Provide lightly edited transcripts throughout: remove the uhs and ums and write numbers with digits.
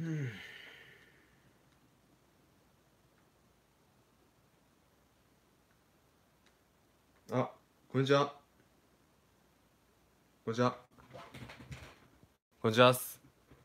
ん。あ、こんにちは。こんにちは。こんにちはっす。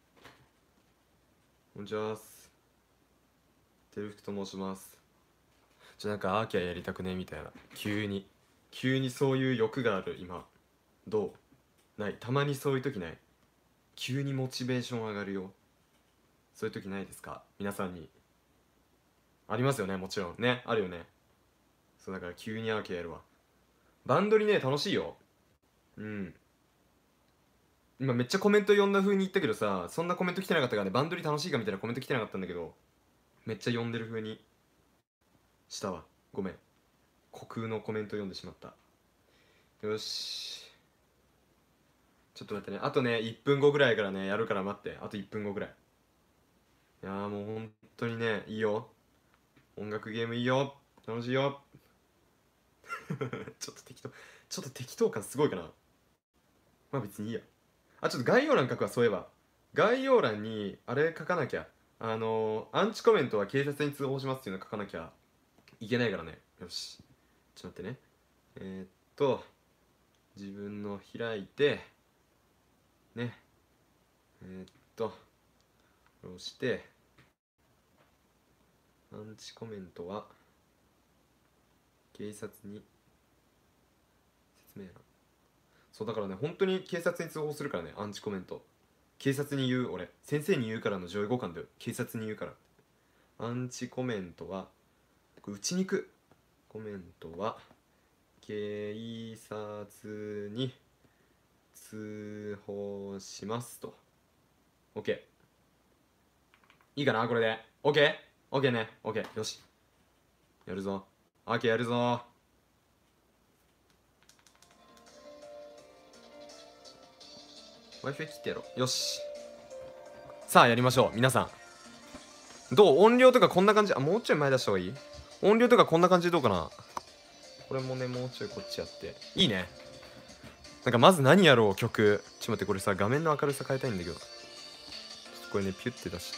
こんにちはっす。てるふくと申します。なんかアーキャやりたくねみたいな。急にそういう欲がある今。どうない？たまにそういう時ない？急にモチベーション上がるよ。そういう時ないですか皆さんに？ありますよね、もちろん。ね、あるよね。そうだから急にアーキャやるわ。バンドリね、楽しいよ。うん。今めっちゃコメント読んだ風に言ったけどさ、そんなコメント来てなかったからね、バンドリ楽しいかみたいなコメント来てなかったんだけど、めっちゃ読んでる風にしたわ。ごめん。虚空のコメント読んでしまった。よし。ちょっと待ってね。あとね、1分後ぐらいからね、やるから待って。あと1分後ぐらい。いやーもう本当にね、いいよ。音楽ゲームいいよ。楽しいよ。ちょっと適当。ちょっと適当感すごいかな。まあ別にいいや。あ、ちょっと概要欄書くわ、そういえば。概要欄に、あれ書かなきゃ。アンチコメントは警察に通報しますっていうの書かなきゃいけないからね。よし。ちょっと待ってね。えーっと、自分の開いて、ね。これをして、アンチコメントは、警察に、説明欄。そうだからね、本当に警察に通報するからね、アンチコメント。警察に言う、俺。先生に言うからの上位互換だよ。警察に言うから。アンチコメントは、これ打ちにく。コメントは、警察に通報しますと。OK。いいかなこれで。OK?OK ね。OK。よし。やるぞ。OK やるぞ。Wi-Fi 切ってやろう。よし。さあやりましょう。皆さん。どう？音量とかこんな感じ。あ、もうちょい前出した方がいい？音量とかこんな感じでどうかな？これもね、もうちょいこっちやって。いいね。なんかまず何やろう曲。ちょっと待って、これさ、画面の明るさ変えたいんだけど。ちょっとこれね、ピュッて出して。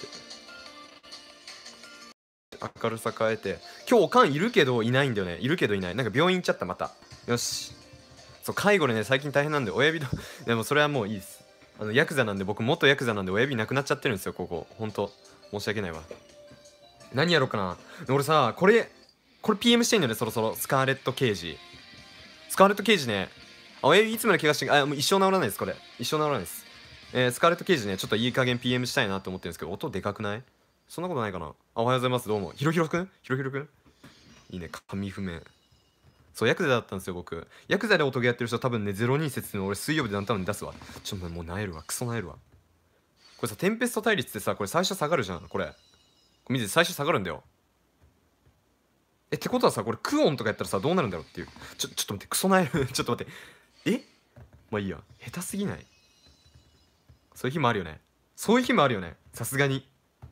明るさ変えて。今日おかんいるけどいないんだよね。いるけどいない。なんか病院行っちゃった、また。よし。そう、介護でね、最近大変なんで、親指のでもそれはもういいです。ヤクザなんで、僕元ヤクザなんで親指なくなっちゃってるんですよ、ここ。ほんと。申し訳ないわ。何やろうかな。俺さ、これ PM してんのね、そろそろ。スカーレット刑事。スカーレット刑事ね。親指いつまで怪我してもう一生治らないです、これ。一生治らないです。スカーレット刑事ね、ちょっといい加減 PM したいなと思ってるんですけど、音でかくない？そんなことないかな。おはようございます、どうも。ひろひろくんいいね、紙譜面。そう、ヤクザだったんですよ、僕。ヤクザで音ゲーやってる人多分ね、02説の俺水曜日でダウンタウンに出すわ。もう萎えるわ、クソ萎えるわ。これさ、テンペスト対立ってさ、これ最初下がるじゃん、これ。見て、最初下がるんだよ。ってことはさ、これクオンとかやったらさ、どうなるんだろうっていう。ちょっと待って、クソ萎える。ちょっと待って。まあいいや。下手すぎない？そういう日もあるよね。そういう日もあるよね。さすがに。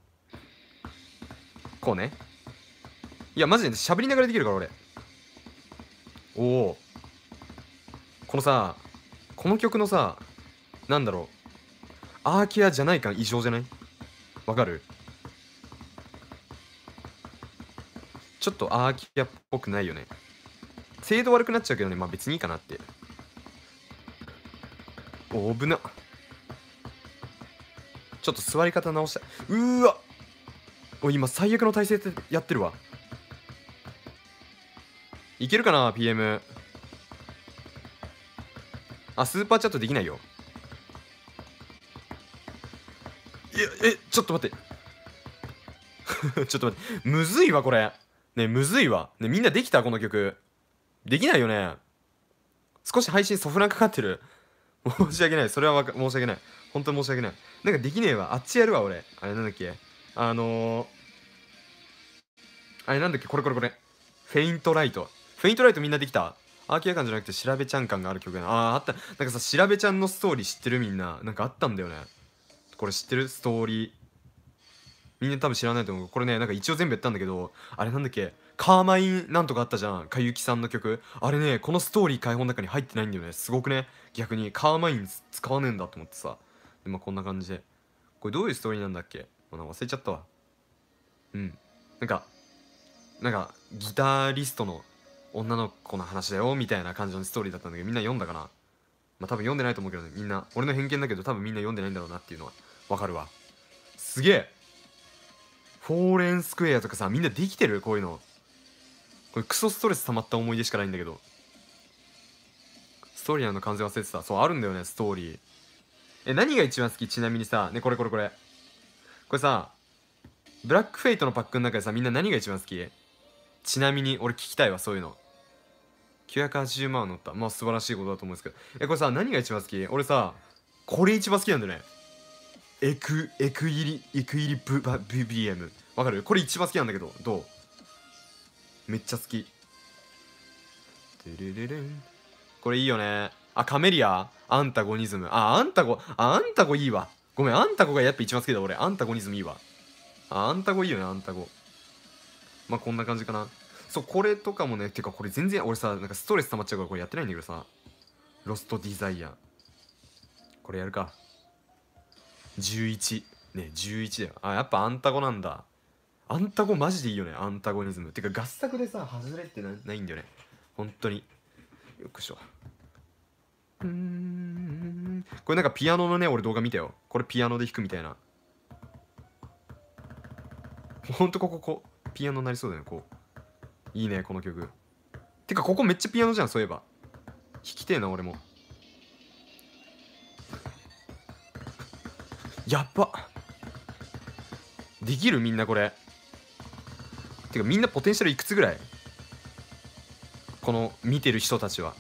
こうね。いや、マジで喋りながらできるから、俺。おお。このさ、この曲のさ、なんだろう。アーキアじゃない感異常じゃない？わかる？ちょっとアーキアっぽくないよね。精度悪くなっちゃうけどね、まあ別にいいかなって。お危な。ちょっと座り方直した。わ今最悪の体勢でやってるわ。いけるかな PM。あ、スーパーチャットできないよ。ちょっと待って。ちょっと待って。むずいわ、これ。ねむずいわ。ねみんなできたこの曲。できないよね。少し配信ソフランかかってる。申し訳ない。それは申し訳ない。本当に申し訳ない。なんかできねえわ。あっちやるわ、俺。あれなんだっけ。あれなんだっけ、これ。フェイントライト。フェイントライトみんなできた？アーキア感じゃなくて調べちゃん感がある曲やな。あった。なんかさ、調べちゃんのストーリー知ってるみんな。なんかあったんだよね。これ知ってるストーリー。みんな多分知らないと思う。これね、なんか一応全部やったんだけど、あれなんだっけ、カーマインなんとかあったじゃん。かゆきさんの曲。あれね、このストーリー解放の中に入ってないんだよね。すごくね。逆にカーマイン使わねえんだと思ってさ。で、まあこんな感じで。これどういうストーリーなんだっけ？ 忘れちゃったわ。なんかギタリストの女の子の話だよみたいな感じのストーリーだったんだけど、みんな読んだかな。まあ多分読んでないと思うけどね、みんな俺の偏見だけど多分みんな読んでないんだろうなっていうのはわかるわ。すげえ。フォーレンスクエアとかさ、みんなできてるこういうの。これクソストレス溜まった思い出しかないんだけど。ストーリーの完全忘れてた。そうあるんだよね、ストーリー。何が一番好き？ちなみにさ、ね、これさ、ブラックフェイトのパックの中でさ、みんな何が一番好き？ちなみに俺聞きたいわ、そういうの。980万乗った。まあ素晴らしいことだと思うんですけど、これさ、何が一番好き？俺さ、これ一番好きなんだよね。エクイリBBM。わかる？これ一番好きなんだけど、どう？めっちゃ好き。これいいよね。あ、カメリアアンタゴニズム。アンタゴいいわ。ごめん、アンタゴがやっぱ一番好きだ俺。アンタゴニズムいいわ。アンタゴいいよね、アンタゴ。まあこんな感じかな。そう、これとかもね、てかこれ全然俺さ、なんかストレス溜まっちゃうからこれやってないんだけどさ。ロストデザイア。これやるか。11。ね、11だよ。あ、やっぱアンタゴなんだ。アンタゴマジでいいよね、アンタゴニズム。てか合作でさ、外れってないんだよね。本当に。よくしょ。これなんかピアノのね、俺動画見たよ。これピアノで弾くみたいな。ほんとこピアノになりそうだよね、こう。いいね、この曲。てかここめっちゃピアノじゃん、そういえば。弾きてえな、俺も。やっば。できる？みんなこれ。てかみんなポテンシャルいくつぐらい？この見てる人たちは。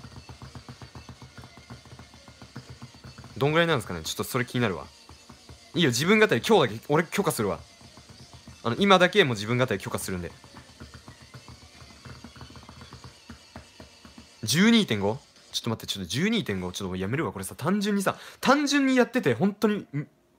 どんぐらいなんですかね？ちょっとそれ気になるわ。いいよ、自分語り今日だけ俺許可するわ。今だけもう自分語り許可するんで。12.5？ ちょっと待って、ちょっと 12.5 ちょっとやめるわ。これさ、単純にやってて本当に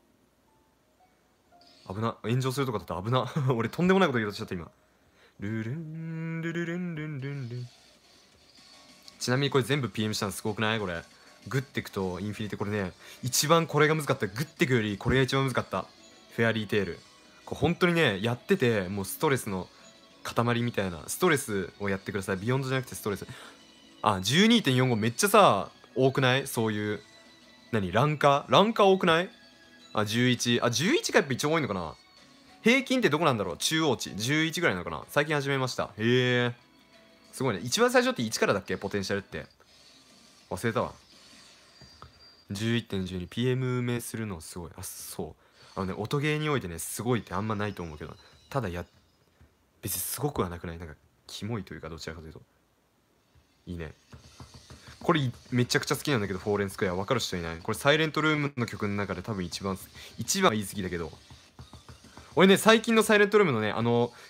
危な。炎上するとかだったら危な。俺とんでもないこと言おうとしちゃった今。ルルンルルルンルンルンルン。ちなみにこれ全部 PM したのすごくない？これグッテクとインフィニティ、これね一番これが難かった。グッテクよりこれが一番難かった。フェアリーテール。これ本当にねやっててもうストレスの塊みたいな。ストレスをやってください。ビヨンドじゃなくてストレス。あ、12.45 めっちゃさ多くない？そういう何ランカー多くない？あ、11。あ、11がやっぱ一番多いのかな。平均ってどこなんだろう？中央値11ぐらいなのかな。最近始めました。へえ、すごいね。一番最初って1からだっけ？ポテンシャルって忘れたわ。11.12 PM 目するのすごい。あ、そう。音ゲーにおいてねすごいってあんまないと思うけど、ただ別にすごくはなくない？なんかキモいというか、どちらかというといいね。これめちゃくちゃ好きなんだけど、フォーレンスクエア。分かる人いない？これサイレントルームの曲の中で多分一番は言い過ぎだけど、俺ね最近のサイレントルームのね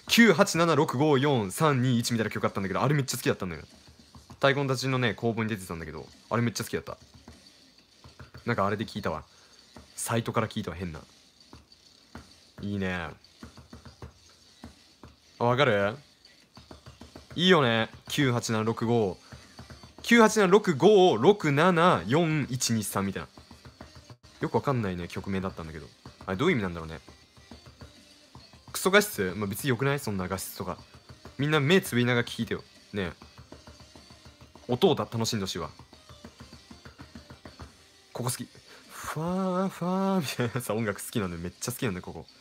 987654321みたいな曲あったんだけど、あれめっちゃ好きだったんだよ。太鼓たちのね公文に出てたんだけど、あれめっちゃ好きだった。なんかあれで聞いたわ、サイトから聞いたわ。変な。いいね。あ、わかる？いいよね。98765を6742123みたいな。よくわかんないね曲名だったんだけど、あれどういう意味なんだろうね。クソ画質、まあ、別によくない？そんな画質とか。みんな目つぶりながら聞いてよね。音を楽しんでほしいわ。ここ好き。ファーファーみたいなさ音楽好きなんで、めっちゃ好きなんだよここ。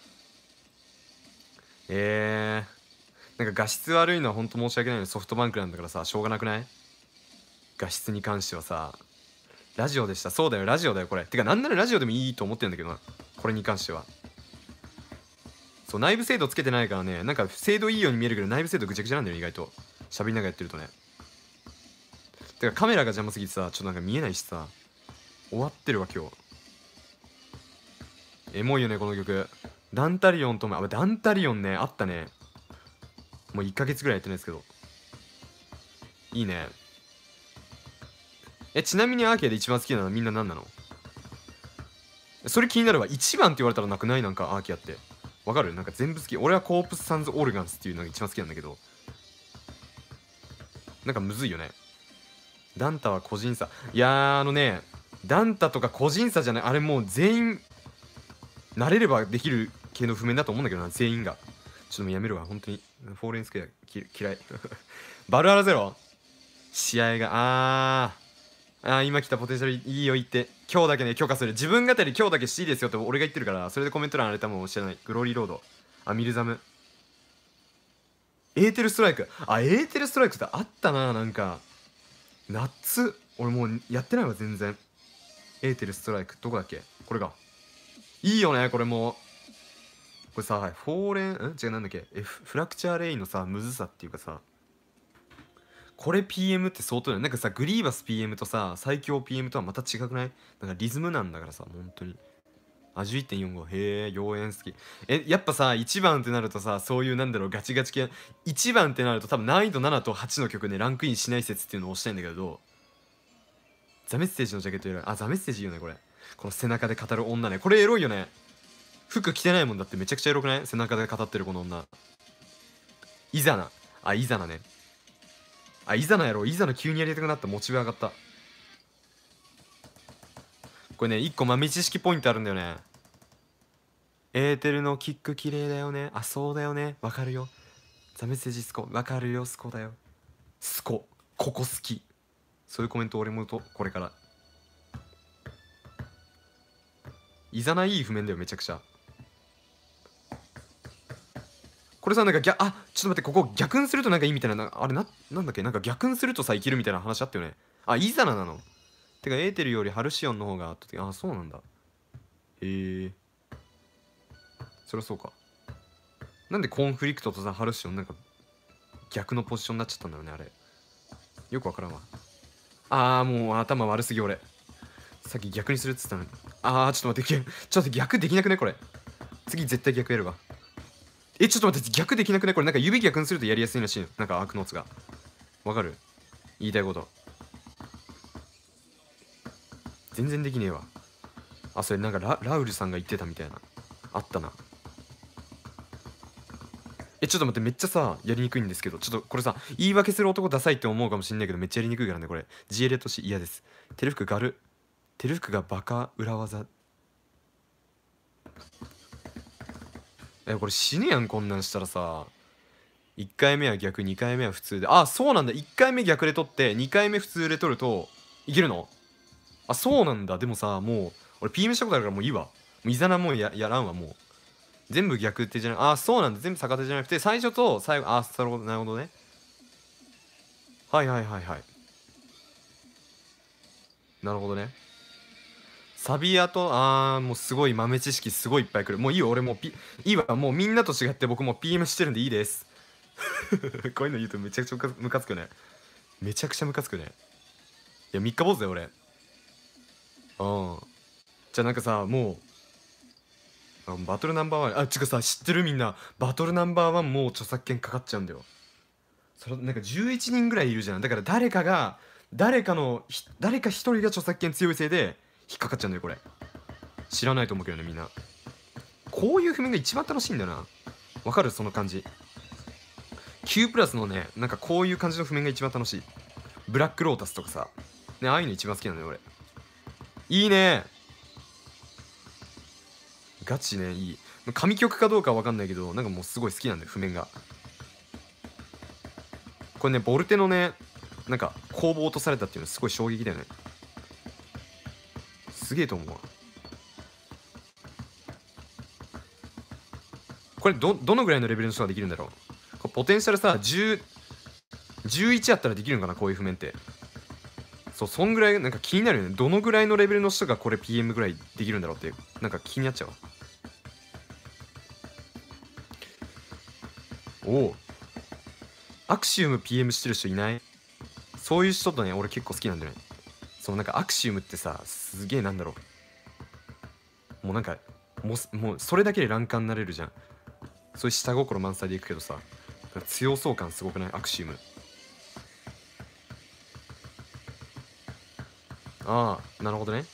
なんか画質悪いのはほんと申し訳ないのにソフトバンクなんだからさ、しょうがなくない？画質に関してはさ。ラジオでした。そうだよ、ラジオだよこれ。てかなんならラジオでもいいと思ってるんだけどな、これに関しては。そう、内部精度つけてないからね、なんか精度いいように見えるけど内部精度ぐちゃぐちゃなんだよ意外と。喋りながらやってるとね。てかカメラが邪魔すぎてさ、ちょっとなんか見えないしさ。終わってるわ今日。エモいよねこの曲。ダンタリオンとも、ダンタリオンねあったね。もう1ヶ月ぐらいやってないですけど、いいね。ちなみにアーケーで一番好きなのはみんな何なの？それ気になるわ。一番って言われたらなくない？なんかアーケーってわかる？なんか全部好き。俺はコープスサンズオルガンスっていうのが一番好きなんだけど、なんかむずいよね。ダンタは個人差。いやダンタとか個人差じゃない。あれもう全員慣れればできる系の譜面だと思うんだけどな、全員が。ちょっともうやめるわ、本当に。フォーレンスクエア嫌い。バルアラゼロ試合が、今来たポテンシャルいいよ言って。今日だけね、許可する。自分語り今日だけしていいですよって俺が言ってるから、それでコメント欄あれたもん知らない。グローリーロード。ミルザム。エーテルストライク。エーテルストライクってあったな、なんか。夏。俺もうやってないわ、全然。エーテルストライク。どこだっけこれが。いいよね、これも。これさ、フォーレン、違う、なんだっけフラクチャーレインのさ、むずさっていうかさ、これ PM って相当だよ。なんかさ、グリーバス PM とさ、最強 PM とはまた違くない？なんかリズムなんだからさ、本当に。11.45。へえ、妖艶好き。やっぱさ、1番ってなるとさ、そういうなんだろう、ガチガチ系。1番ってなると多分難易度7と8の曲ね、ランクインしない説っていうのを押したいんだけど、ザメッセージのジャケットいる。ザメッセージいいよね、これ。この背中で語る女ね。これエロいよね。服着てないもんだってめちゃくちゃエロくない？背中で語ってるこの女。イザナ。イザナね。イザナやろう。イザナ急にやりたくなった。モチベ上がった。これね、1個豆知識ポイントあるんだよね。エーテルのキック綺麗だよね。そうだよね。わかるよ。ザメッセージスコ。わかるよ。スコだよ。スコ。ここ好き。そういうコメント俺もと、これから。イザナいい譜面だよ、めちゃくちゃ。これさ、なんかちょっと待って、ここ逆にするとなんかいいみたいな、あれなんだっけ、なんか逆にするとさ、いけるみたいな話あったよね。イザナなの。てか、エーテルよりハルシオンの方がそうなんだ。へえ。そりゃそうか。なんでコンフリクトとさ、ハルシオンなんか逆のポジションになっちゃったんだろうね、あれ。よくわからんわ。もう頭悪すぎ俺。さっき逆にするっつったのに。ちょっと待って、ちょっと待って、逆できなくねこれ。次絶対逆やるわ。ちょっと待って、逆できなくねこれ。なんか指逆にするとやりやすいらしいの。なんかアークノーツが。わかる？言いたいこと。全然できねえわ。それなんかラウルさんが言ってたみたいな。あったな。ちょっと待って、めっちゃさ、やりにくいんですけど、ちょっとこれさ、言い訳する男ダサいって思うかもしんないけど、めっちゃやりにくいからね、これ。ジエレとし嫌です。テルフクガル。テルフクがバカ裏技。これ死ぬやん、こんなんしたらさ。1回目は逆、2回目は普通で。そうなんだ。1回目逆で取って、2回目普通で取ると、いけるの？そうなんだ。でもさ、もう、俺 PM したことあるからもういいわ。もうイザナもうやらんわ、もう。全部逆手じゃなく、そうなんだ。全部逆手じゃなくて、最初と最後、なるほどね。はいはいはいはい。なるほどね。サビアと、もうすごい豆知識すごいいっぱい来る。もういいよ、俺もういいわ。もうみんなと違って僕も PM してるんでいいです。こういうの言うとめちゃくちゃムカつくね。めちゃくちゃムカつくね。いや、三日坊主だよ、俺。じゃあなんかさ、もう、バトルナンバーワン、違うさ、知ってるみんな。バトルナンバーワンもう著作権かかっちゃうんだよ。なんか11人ぐらいいるじゃん。だから誰か一人が著作権強いせいで引っかかっちゃうんだよ、これ。知らないと思うけどね、みんな。こういう譜面が一番楽しいんだよな。わかる？その感じ。Q プラスのね、なんかこういう感じの譜面が一番楽しい。ブラックロータスとかさ。ね、ああいうの一番好きなんだよ、俺。いいね。ガチね、いい。神曲かどうかはわかんないけど、なんかもうすごい好きなんだよ、譜面が。これね、ボルテのね、なんか工房落とされたっていうのすごい衝撃だよね。すげえと思うわ。これどのぐらいのレベルの人ができるんだろう。これポテンシャルさ、11あったらできるのかな、こういう譜面って。そんぐらいなんか気になるよね。どのぐらいのレベルの人がこれ PM ぐらいできるんだろうって、なんか気になっちゃうわ。アクシウム PM してる人いない？そういう人とね、俺結構好きなんだよね。なんかアクシウムってさ、すげえなんだろう。もうなんか、もうそれだけで欄干になれるじゃん。そういう下心満載でいくけどさ、強そう感すごくない？アクシウム。なるほどね。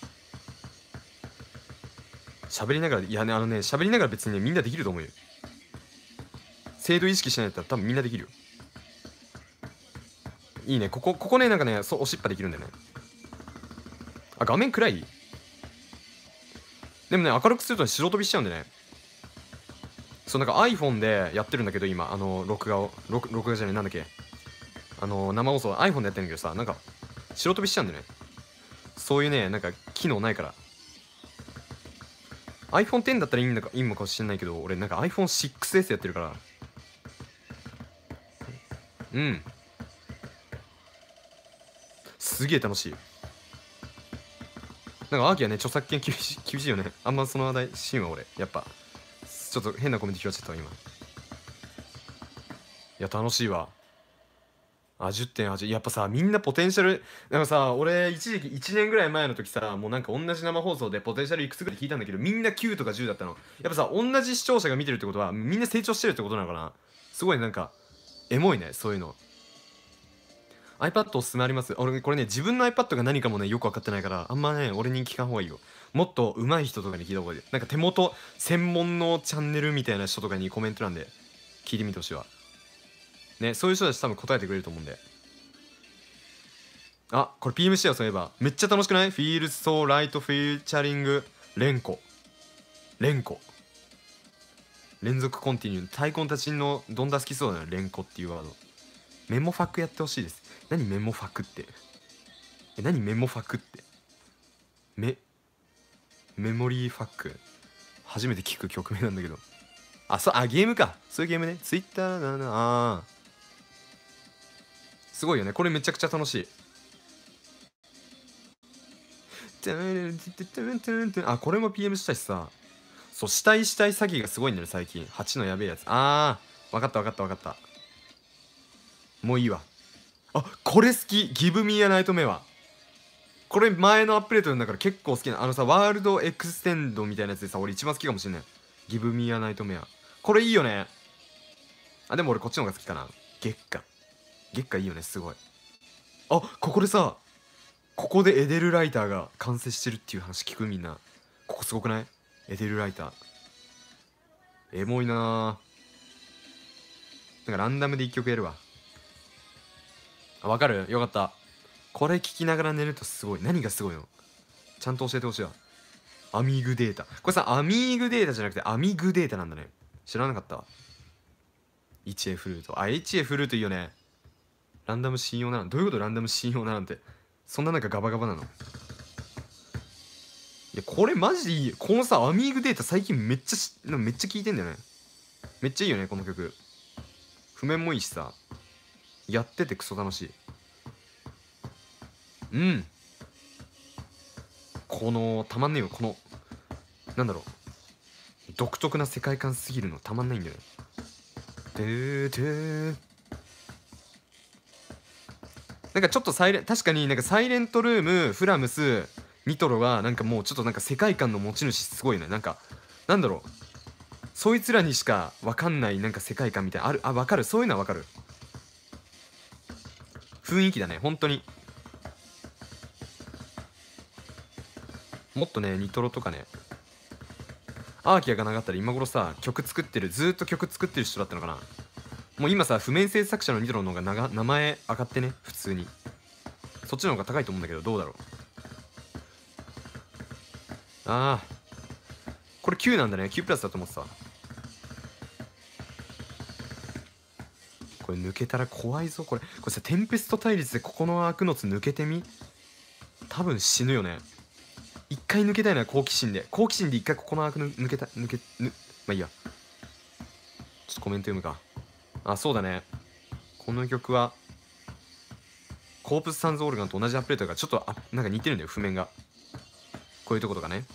喋りながら、いやね、喋りながら別にね、みんなできると思うよ。精度意識しないと多分みんなできるよ。いいね。ここね、なんかね、押しっぱできるんだよね。画面暗い？でもね、明るくすると白飛びしちゃうんでね。 そうなんか iPhone でやってるんだけど今録画じゃないなんだっけ生放送 iPhone でやってるんだけどさ、なんか白飛びしちゃうんだよね。そういうねなんか機能ないから。 iPhone X だったらいいのかもしれないけど、俺なんか iPhone6S やってるから。うんすげえ楽しい。なんかアーキはね著作権厳しいよね。あんまその話題シーンは俺やっぱちょっと変なコメント聞かせちゃったわ今。いや楽しいわ。10.8やっぱさみんなポテンシャル。なんかさ俺一時期1年ぐらい前の時さもうなんか同じ生放送でポテンシャルいくつぐらい聞いたんだけど、みんな9とか10だったの。やっぱさ同じ視聴者が見てるってことはみんな成長してるってことなのかな。すごいなんかエモいねそういうの。 iPad おすすめあります。俺これね自分の iPad が何かもねよく分かってないからあんまね俺に聞かん方がいいよ。もっと上手い人とかに聞いた方がいい。なんか手元専門のチャンネルみたいな人とかにコメント欄で聞いてみてほしいわね。そういう人たち多分答えてくれると思うんで。あこれ PM してよ。そういえばめっちゃ楽しくない？ Feels so right featuring 連呼連続コンティニュー。太鼓の達人のどんだ好きそうだよ連呼っていうワード。メモファクやってほしいです。何メモファクって。何メモファクってメモリーファック初めて聞く曲名なんだけど。ゲームか。そういうゲームね。ツイッターだな。すごいよねこれめちゃくちゃ楽しい。これも PM したしさ。そう死体詐欺がすごいんだよ最近。8のやべえやつ。分かったもういいわ。これ好き。ギブミーアナイトメア。これ前のアップデートの中から結構好きなワールドエクステンドみたいなやつでさ俺一番好きかもしれない。ギブミーアナイトメアこれいいよね。でも俺こっちの方が好きかな。月下いいよねすごい。ここでさここでエデルライターが完成してるっていう話聞く？みんなここすごくない？エデルライターエモいな。なんかランダムで1曲やるわ。わかる？よかった。これ聞きながら寝るとすごい。何がすごいの？ちゃんと教えてほしいわ。アミーグデータ。これさアミーグデータじゃなくてアミグデータなんだね。知らなかったわ。1A フルート。1A フルートいいよね。ランダム信用なの？どういうこと？ランダム信用なんてそんななんかガバガバなの？いやこれマジでいい。このさアミーグデータ最近めっちゃ聞いてんだよね。めっちゃいいよねこの曲。譜面もいいしさやっててクソ楽しい。このたまんねえよ。このなんだろう独特な世界観すぎるのたまんないんだよね。なんかちょっと確かになんかサイレントルームフラムスニトロがなんかもうちょっとなんか世界観の持ち主すごいね。なんかなんだろうそいつらにしか分かんないなんか世界観みたいな分かる。そういうのは分かる。雰囲気だね本当に。もっとねニトロとかねアーキアがなかったら今頃さずっと曲作ってる人だったのかな。もう今さ譜面制作者のニトロの方が名前上がってね普通に。そっちの方が高いと思うんだけどどうだろう。これ9なんだね。9プラスだと思ってた。これ抜けたら怖いぞ。これさテンペスト対立でここのアークノツ抜けてみ。多分死ぬよね。一回抜けたいな。好奇心で一回ここのアーク抜けまあいいや。ちょっとコメント読むか。そうだねこの曲はコープスサンズオルガンと同じアップデートだからちょっとなんか似てるんだよ譜面が。こういうとことかね。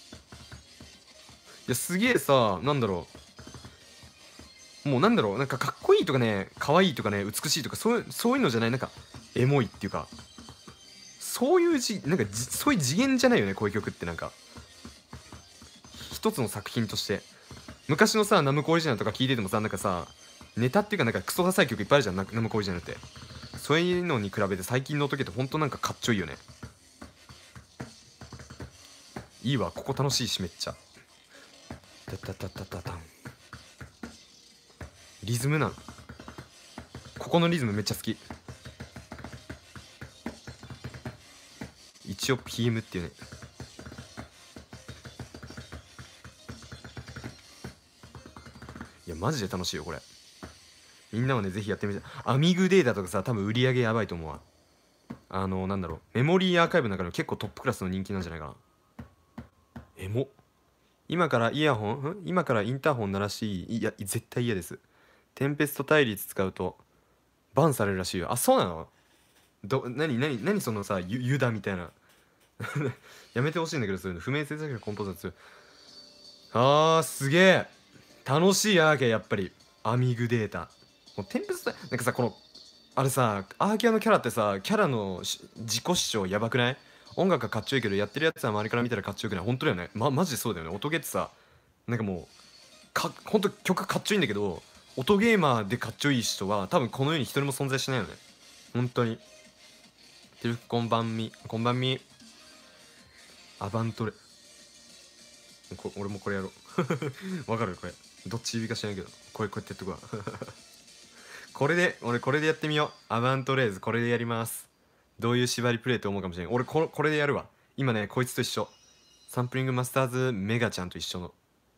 いやすげえさなんだろうもうなんだろうなんかかっこいいとかね可愛いとかね美しいとかそういうのじゃない。なんかエモいっていうかそういうそういう次元じゃないよねこういう曲って。なんか一つの作品として昔のさナムコオリジナルとか聞いててもさなんかさネタっていうかなんかクソダサい曲いっぱいあるじゃんナムコオリジナルって。そういうのに比べて最近の時ってほんとなんかかっちょいいよね。いいわここ楽しいしめっちゃ。タタタタタタンリズムなんここのリズムめっちゃ好き。一応 PM っていうね。 マジで楽しいよこれ。みんなもねぜひやってみて。アミグデータとかさ多分売り上げやばいと思うわ。なんだろう、メモリーアーカイブの中でも結構トップクラスの人気なんじゃないかな。エモ。今からイヤホン今からインターホン鳴らしいや絶対嫌です。テンペスト対立使うとバンされるらしいよ。あ、そうなの？何そのさユダみたいなやめてほしいんだけど、そういうの不明制作のコンポーザー強い。すげえ楽しいアーケー。やっぱりアミグデータ、もうテンペストなんかさ、このあれさ、アーケアのキャラってさ、キャラの自己主張やばくない？音楽がかっちょいいけどやってるやつは周りから見たらかっちょよくない？本当だよね。マジでそうだよね。音ゲーってさ、なんかもうほんと曲かっちょいいんだけど、音ゲーマーでかっちょいい人は多分この世に一人も存在しないよね。本当に。こんばんみアバントレ。俺もこれやろうわかる？これどっち指か知らんけど、こうやってやってくわ俺これでやってみよう。アバントレーズこれでやります。どういう縛りプレイって思うかもしれん。俺これでやるわ。今ねこいつと一緒。サンプリングマスターズメガちゃんと一緒の。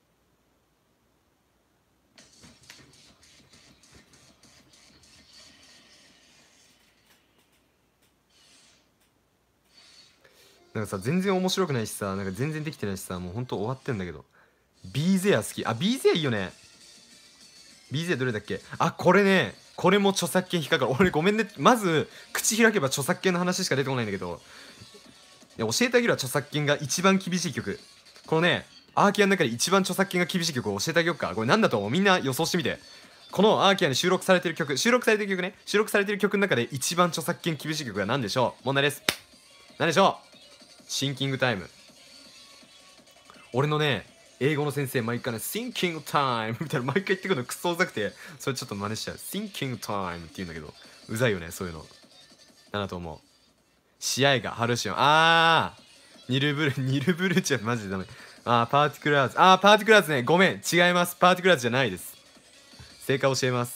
なんかさ全然面白くないしさ、なんか全然できてないしさ、もうほんと終わってんだけど。ビーゼア好き。ビーゼアいいよね。ビーゼアどれだっけ？これね、これも著作権引っかかる。俺ごめんね。まず口開けば著作権の話しか出てこないんだけど、教えてあげるわ。著作権が一番厳しい曲。このねアーキアの中で一番著作権が厳しい曲を教えてあげようか。これなんだと思う？みんな予想してみて。このアーキアに収録されてる曲の中で一番著作権厳しい曲が何でしょう？問題です。何でしょう？シンキングタイム。俺のね英語の先生毎回ね Thinking time みたいな毎回言ってくるのクソうざくて、それちょっと真似しちゃう。 Thinking time って言うんだけどうざいよねそういうの。なんだと思う？試合がハルシオン。ニルブルチェマジでダメ。パーティクラーズ。パーティクラーズね、ごめん違います。パーティクラーズじゃないです。正解教えます。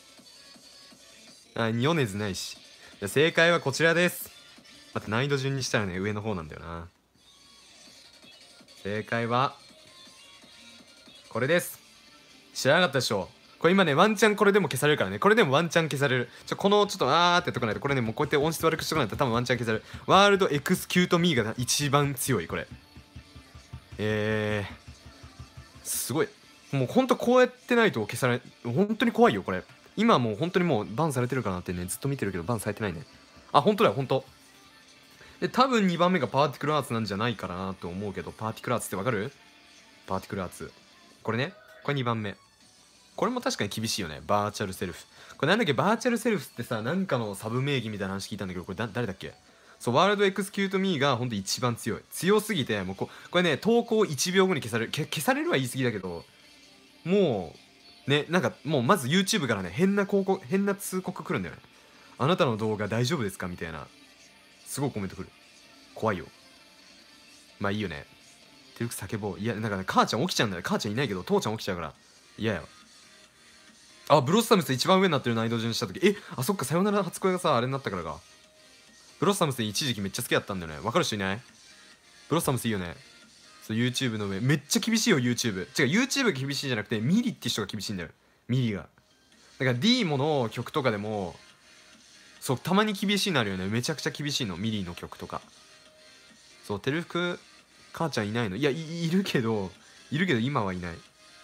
米津ないし。じゃ正解はこちらです。また難易度順にしたらね上の方なんだよな。正解はこれです。知らなかったでしょ？これ今ねワンチャンこれでも消されるからね。これでもワンチャン消される。このちょっとってやっとかないと。これねもうこうやって音質悪くしとかないと多分ワンチャン消される。ワールドエクスキュートミーが一番強いこれ。すごい。もうほんとこうやってないと消され、本当に怖いよこれ。今もう本当にもうバンされてるかなってねずっと見てるけどバンされてないね。本当だよ本当。で多分2番目がパーティクルアーツなんじゃないかなと思うけど、パーティクルアーツってわかる？パーティクルアーツこれね、これ2番目。これも確かに厳しいよね。バーチャルセルフ。これなんだっけ？バーチャルセルフってさ、なんかのサブ名義みたいな話聞いたんだけど、これ誰だっけ？そう、ワールドエクスキュートミーがほんと一番強い。強すぎて、もうこれね、投稿1秒後に消される。消されるは言い過ぎだけど、もう、ね、なんかもうまず YouTube からね、変な通告来るんだよね。あなたの動画大丈夫ですかみたいな。すごいコメント来る。怖いよ。まあいいよね。てるく叫ぼう。いや、なんかね、母ちゃん起きちゃうんだよ。母ちゃんいないけど、父ちゃん起きちゃうから。嫌や。ブロッサムス一番上になってる難易度順にした時、そっか、さよなら初恋がさあれになったからか。ブロッサムス一時期めっちゃ好きだったんだよね。わかる人いない？ブロッサムスいいよね。そう YouTube の上めっちゃ厳しいよ YouTube。違う YouTube が厳しいじゃなくてミリって人が厳しいんだよ。ミリが。だから D モの曲とかでもそうたまに厳しいなるよね。めちゃくちゃ厳しいのミリの曲とか。そうてるふく母ちゃんいないの？いやいるけど今はいない。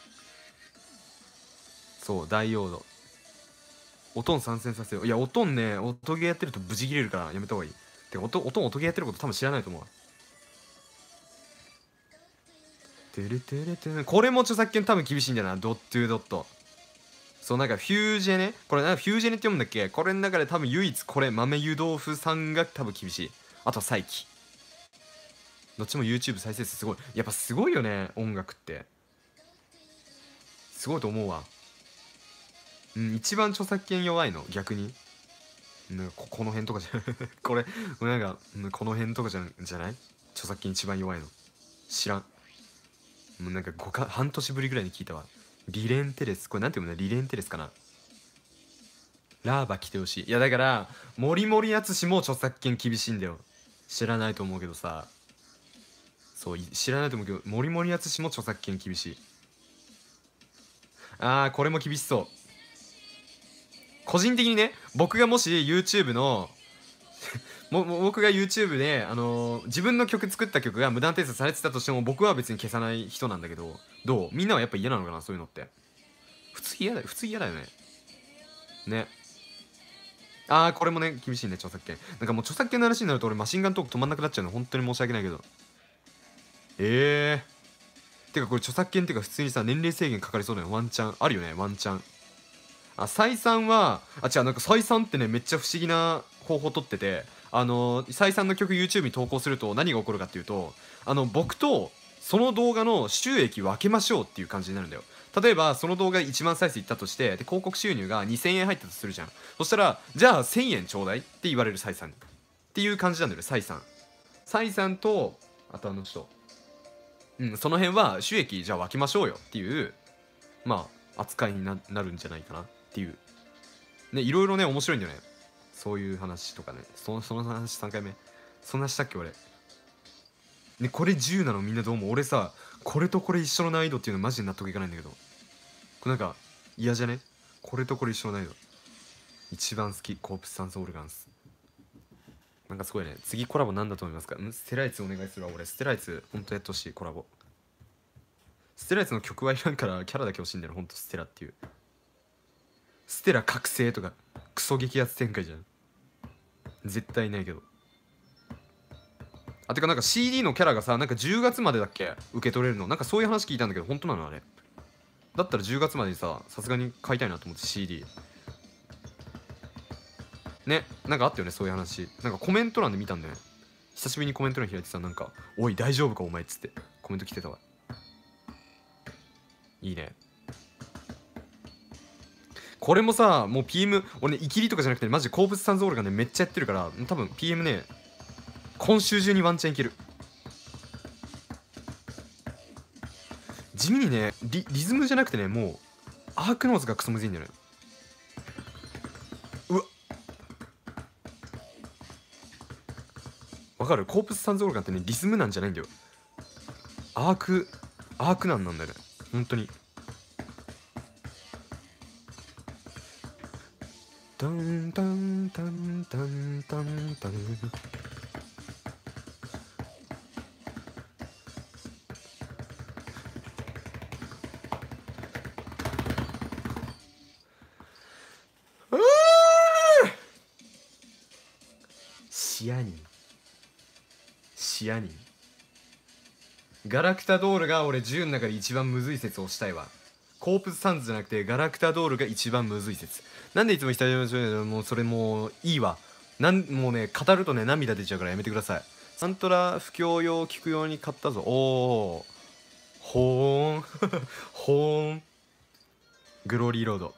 そうダイオードおとん参戦させよう。いやおとんね音ゲーやってるとブチ切れるからやめた方がいい。てかおとん音ゲーやってること多分知らないと思うわ。てるてるてる。これも著作権多分厳しいんだよな。ドットゥードット。そうなんかフュージェネ、これなんかフュージェネって読むんだっけ？これの中で多分唯一これ豆湯豆腐さんが多分厳しい。あとは再起。どっちも YouTube 再生数すごい。やっぱすごいよね音楽って。すごいと思うわ。一番著作権弱いの逆に。なんかこの辺とかじゃこれなんかこの辺とかじゃない著作権一番弱いの。知らん。もうなんか半年ぶりぐらいに聞いたわ。リレンテレス。これなんていうの？リレンテレスかな。ラーバ来てほしい。いやだから森森敦も著作権厳しいんだよ。知らないと思うけどさ。そう知らないと思うけど森森敦も著作権厳しい。 これも厳しそう。個人的にね、僕がもし YouTube の僕が YouTube で、自分の曲作った曲が無断転載されてたとしても、僕は別に消さない人なんだけど、どう？みんなはやっぱ嫌なのかな、そういうのって。普通嫌だよ、普通嫌だよね。ね。これもね、厳しいね、著作権。なんかもう著作権の話になると俺マシンガントーク止まんなくなっちゃうの、本当に申し訳ないけど。てかこれ著作権っていうか普通にさ、年齢制限かかりそうだよ、ワンチャン。あるよね、ワンチャン。再三は、違う、なんか再三ってね、めっちゃ不思議な方法取ってて、再三の曲 YouTube に投稿すると何が起こるかっていうと、僕とその動画の収益分けましょうっていう感じになるんだよ。例えばその動画1万再生いったとして、で広告収入が2000円入ったとするじゃん。そしたら、じゃあ1000円ちょうだいって言われる再三にっていう感じなんだよね。再三と、あと人、その辺は収益じゃあ分けましょうよっていう、まあ扱いになるんじゃないかなっていうね。いろいろね面白いんだよね、そういう話とかね。その話3回目そんなしたっけ俺ね。これ10なのみんなどうも。俺さ、これとこれ一緒の難易度っていうのマジで納得いかないんだけど、これなんか嫌じゃね？これとこれ一緒の難易度一番好き。コープス酸素オルガンス、なんかすごいね。次コラボなんだと思いますか？ステライツお願いするわ。俺ステライツほんとやってほしい。コラボステライツの曲はいらんからキャラだけ欲しいんだよ。ほんとステラっていう、ステラ覚醒とかクソ激アツ展開じゃん。絶対ないけど。てかなんか CD のキャラがさ、なんか10月までだっけ受け取れるの。なんかそういう話聞いたんだけど、本当なのあれ？だったら10月までにさ、さすがに買いたいなと思って CD ね。なんかあったよね、そういう話。なんかコメント欄で見たんだよね。久しぶりにコメント欄開いてさ、なんか「おい大丈夫かお前」っつってコメント来てたわ。いいね。これもさ、もう PM 俺ね、イキリとかじゃなくて、マジ鉱物酸ゾールがねめっちゃやってるから、多分 PM ね今週中にワンチャンいける。地味にね、リズムじゃなくてね、もうアークノーズがクソむずいんだよね。うわ、わかる？コープスサンズオルガンってね、リズムなんじゃないんだよ。アークなんだよね、本当に。タンタンタンタンタンタン。シアニンガラクタドールが俺10の中で一番むずい説をしたいわ。コープスサンズじゃなくてガラクタドールが一番むずい説。なんでいつも人もうそれもういいわ。もうね語るとね涙出ちゃうからやめてください。サントラ不況用聞くように買ったぞ。おお、ほーんほーん。グローリーロード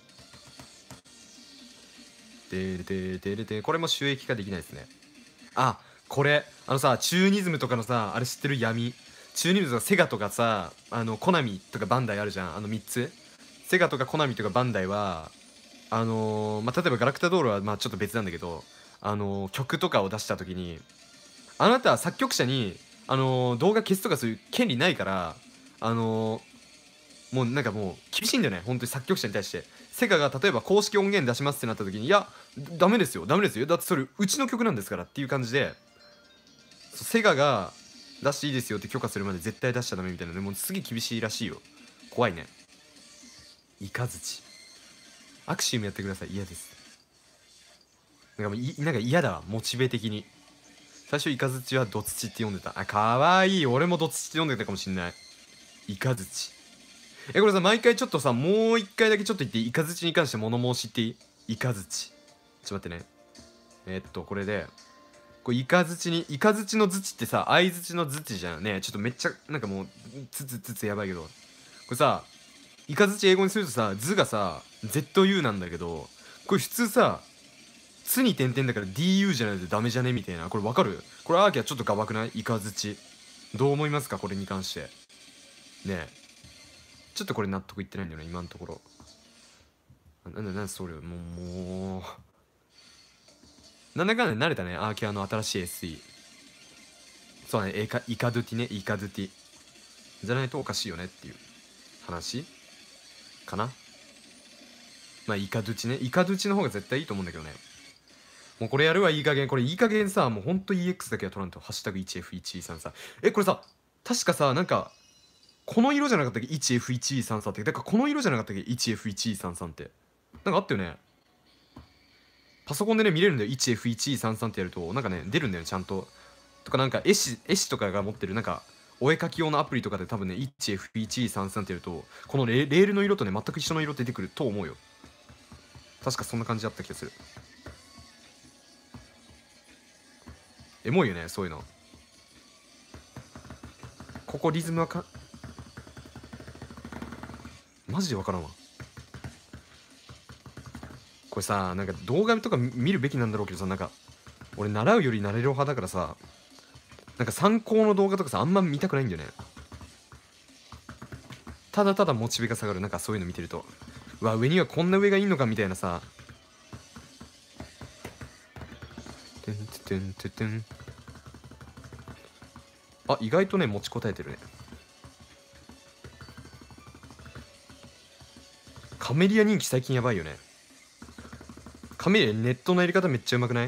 これも収益化できないですね。これさ、チューニズムとかのさ、あれ知ってる？闇チューニズムとかセガとかさ、コナミとかバンダイあるじゃん。3つ。セガとかコナミとかバンダイは例えばガラクタドールはちょっと別なんだけど、曲とかを出した時に、あなたは作曲者に動画消すとかそういう権利ないから、もうなんかもう厳しいんだよね、本当に作曲者に対して。セガが例えば公式音源出しますってなった時に、いやダメですよダメですよ、だってそれうちの曲なんですからっていう感じで、セガが出していいですよって許可するまで絶対出しちゃダメみたいなね。もうすげえ厳しいらしいよ。怖いね。イカズチアクシウムやってください。嫌です。なんか嫌だわ、モチベ的に。最初イカズチはドツチって読んでた。かわいい。俺もドツチって読んでたかもしんない。イカズチこれさ、毎回ちょっとさ、もう一回だけちょっと言っていい？イカズチに関して物申しっていい？イカズチちょっと待ってね。これでこれイカズチのズチってさ、相づちのズチじゃんね。ちょっとめっちゃなんかもうツツやばいけど、これさ、イカズチ英語にするとさ、図がさ ZU なんだけど、これ普通さつに点々だから DU じゃないとダメじゃねみたいな。これわかる？これアーキャちょっとガバくない？イカズチどう思いますか？これに関してねえ、ちょっとこれ納得いってないんだよね今のところ。なんそれもうなんだかんだ慣れたね、アーキャの新しい SE。 そうね、イカドゥティね、イカドゥティじゃないとおかしいよねっていう話。 かな。まあイカドゥチね、イカドゥチの方が絶対いいと思うんだけどね。もうこれやるわ、いい加減。これいい加減さ、もうほんと EX だけは取らんと。ハッシュタグ 1F123 さ。これさ、確かさ、なんか、この色じゃなかったっけ ?1F123 さって。だからこの色じゃなかったっけ ?1F123 って。なんかあったよね。パソコンでね、見れるんだよ。1F133 ってやると、なんかね、出るんだよね、ちゃんと。とかなんか、絵師とかが持ってる、なんか、お絵描き用のアプリとかで多分ね、1F133 ってやると、このレールの色とね、全く一緒の色出てくると思うよ。確かそんな感じだった気がする。エモいよね、そういうの。ここリズムはか、マジでわからんわ。これさ、なんか動画とか見るべきなんだろうけどさ、なんか、俺習うより慣れる派だからさ、なんか参考の動画とかさ、あんま見たくないんだよね。ただただモチベが下がる、なんかそういうの見てると。うわ、上にはこんな上がいいのかみたいなさ。トゥントゥントゥトゥン。あ、意外とね、持ちこたえてるね。カメリア人気最近やばいよね。カメリアネットのやり方めっちゃうまくない？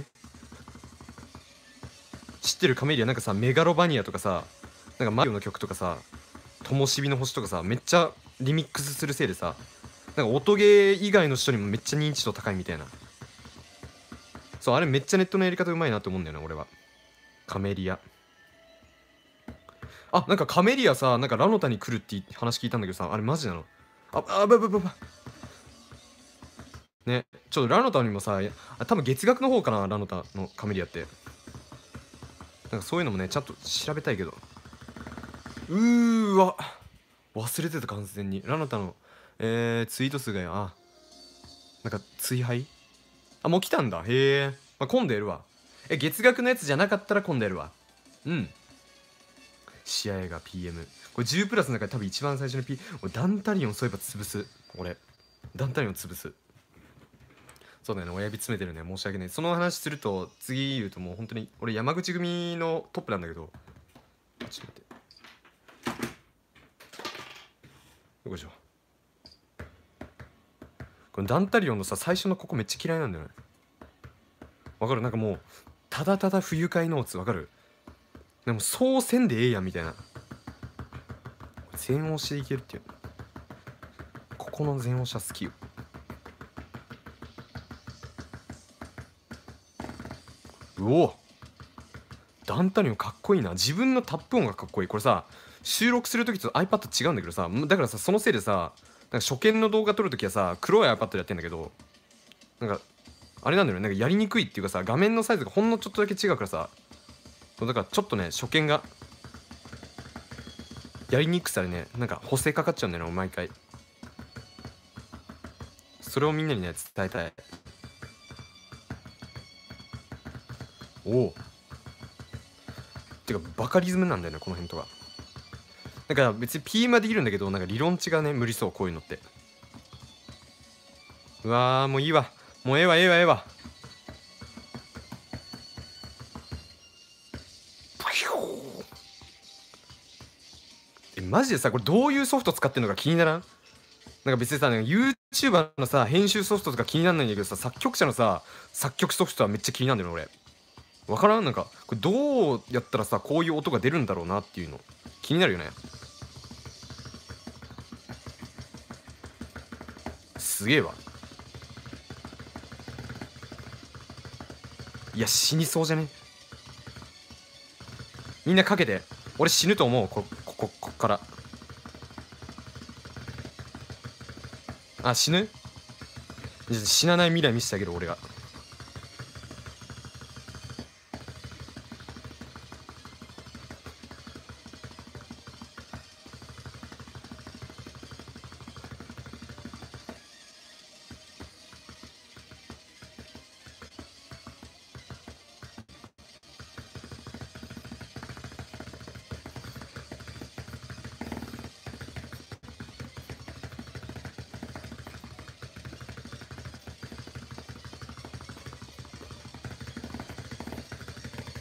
知ってる？カメリアなんかさ、メガロバニアとかさ、なんかマリオの曲とかさ、ともしびの星とかさ、めっちゃリミックスするせいでさ、なんか音ゲー以外の人にもめっちゃ認知度高いみたいな。そう、あれめっちゃネットのやり方うまいなと思うんだよね、俺は。カメリア。あ、なんかカメリアさ、なんかラノタに来るって話聞いたんだけどさ、あれマジなの？ね、ちょっとラノタにもさ、多分月額の方かな、ラノタのカメリアって。なんかそういうのもね、ちゃんと調べたいけど。わ、忘れてた完全に。ラノタの、ツイート数があ、なんか追廃あ、もう来たんだ。へえ。まあ、今度やるわ。月額のやつじゃなかったら今度やるわ。うん。試合が PM。これ10プラスの中で多分一番最初の P。俺ダンタリオンそういえば潰す。俺。ダンタリオン潰す。そうだよね、親指詰めてるね。申し訳ない。その話すると、次言うともう本当に、俺山口組のトップなんだけど。ちょっと待って。よいしょ。このダンタリオンのさ、最初のここめっちゃ嫌いなんだよね。わかる？なんかもう、ただただ不愉快ノーツ、わかる？でもそうせんでええやんみたいな。全押しでいけるっていう。ここの全押しは好きよ。うお、ダンタリオンかっこいいな。自分のタップ音がかっこいい。これさ、収録するときと iPad 違うんだけどさ、だからさ、そのせいでさ、なんか初見の動画撮るときはさ、黒い iPad でやってんだけど、なんか、あれなんだよね、なんかやりにくいっていうかさ、画面のサイズがほんのちょっとだけ違うからさ、そうだからちょっとね、初見が、やりにくさでね、なんか補正かかっちゃうんだよね、毎回。それをみんなにね、伝えたい。おお。てか、バカリズムなんだよね、この辺とか。だから別に PM はできるんだけど、なんか理論値がね、無理そう、こういうのって。うわー、もういいわ。もうええわ、ええわ、ええわ。マジでさ、これどういうソフト使ってんのか気にならん？なんか別にさ、なんか YouTuber のさ、編集ソフトとか気になんないんだけどさ、作曲者のさ、作曲ソフトはめっちゃ気になるんだよね、俺。わからん？なんか、これどうやったらさ、こういう音が出るんだろうなっていうの。気になるよね。すげえわ。いや、死にそうじゃね？みんなかけて。俺死ぬと思う、こっから。あ、死ぬ？死なない未来見せてあげる、俺が。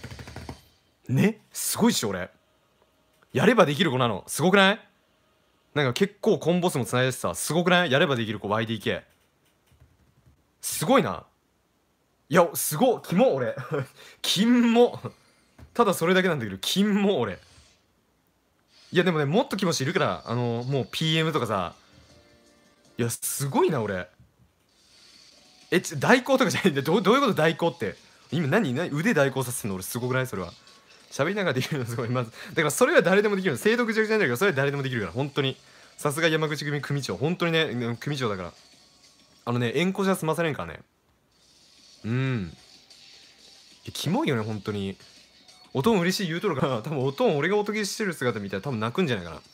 ね、すごいっしょ、俺。やればできる子なの。すごくない？ なんか結構コンボスもつないでさ、すごくない？やればできる子 YDK すごいな。いやすごっ、キモ俺キモただそれだけなんだけど、キモ俺。いやでもね、もっとキモしいるから、もう PM とかさ。いやすごいな俺。代行とかじゃないんだよ。どういうこと代行って。今何腕代行させてんの？俺すごくない？それは喋りながらできるのすごい。まずだからそれは誰でもできるの。精度ぐちゃぐちゃなんだけど、それは誰でもできるから本当に。さすが山口組組長、本当にね、組長だから。円弧じゃ済まされんからね。いやキモいよね本当に。おとん嬉しい言うとるから、多分おとん俺がおとぎしてる姿見たら多分泣くんじゃないかな。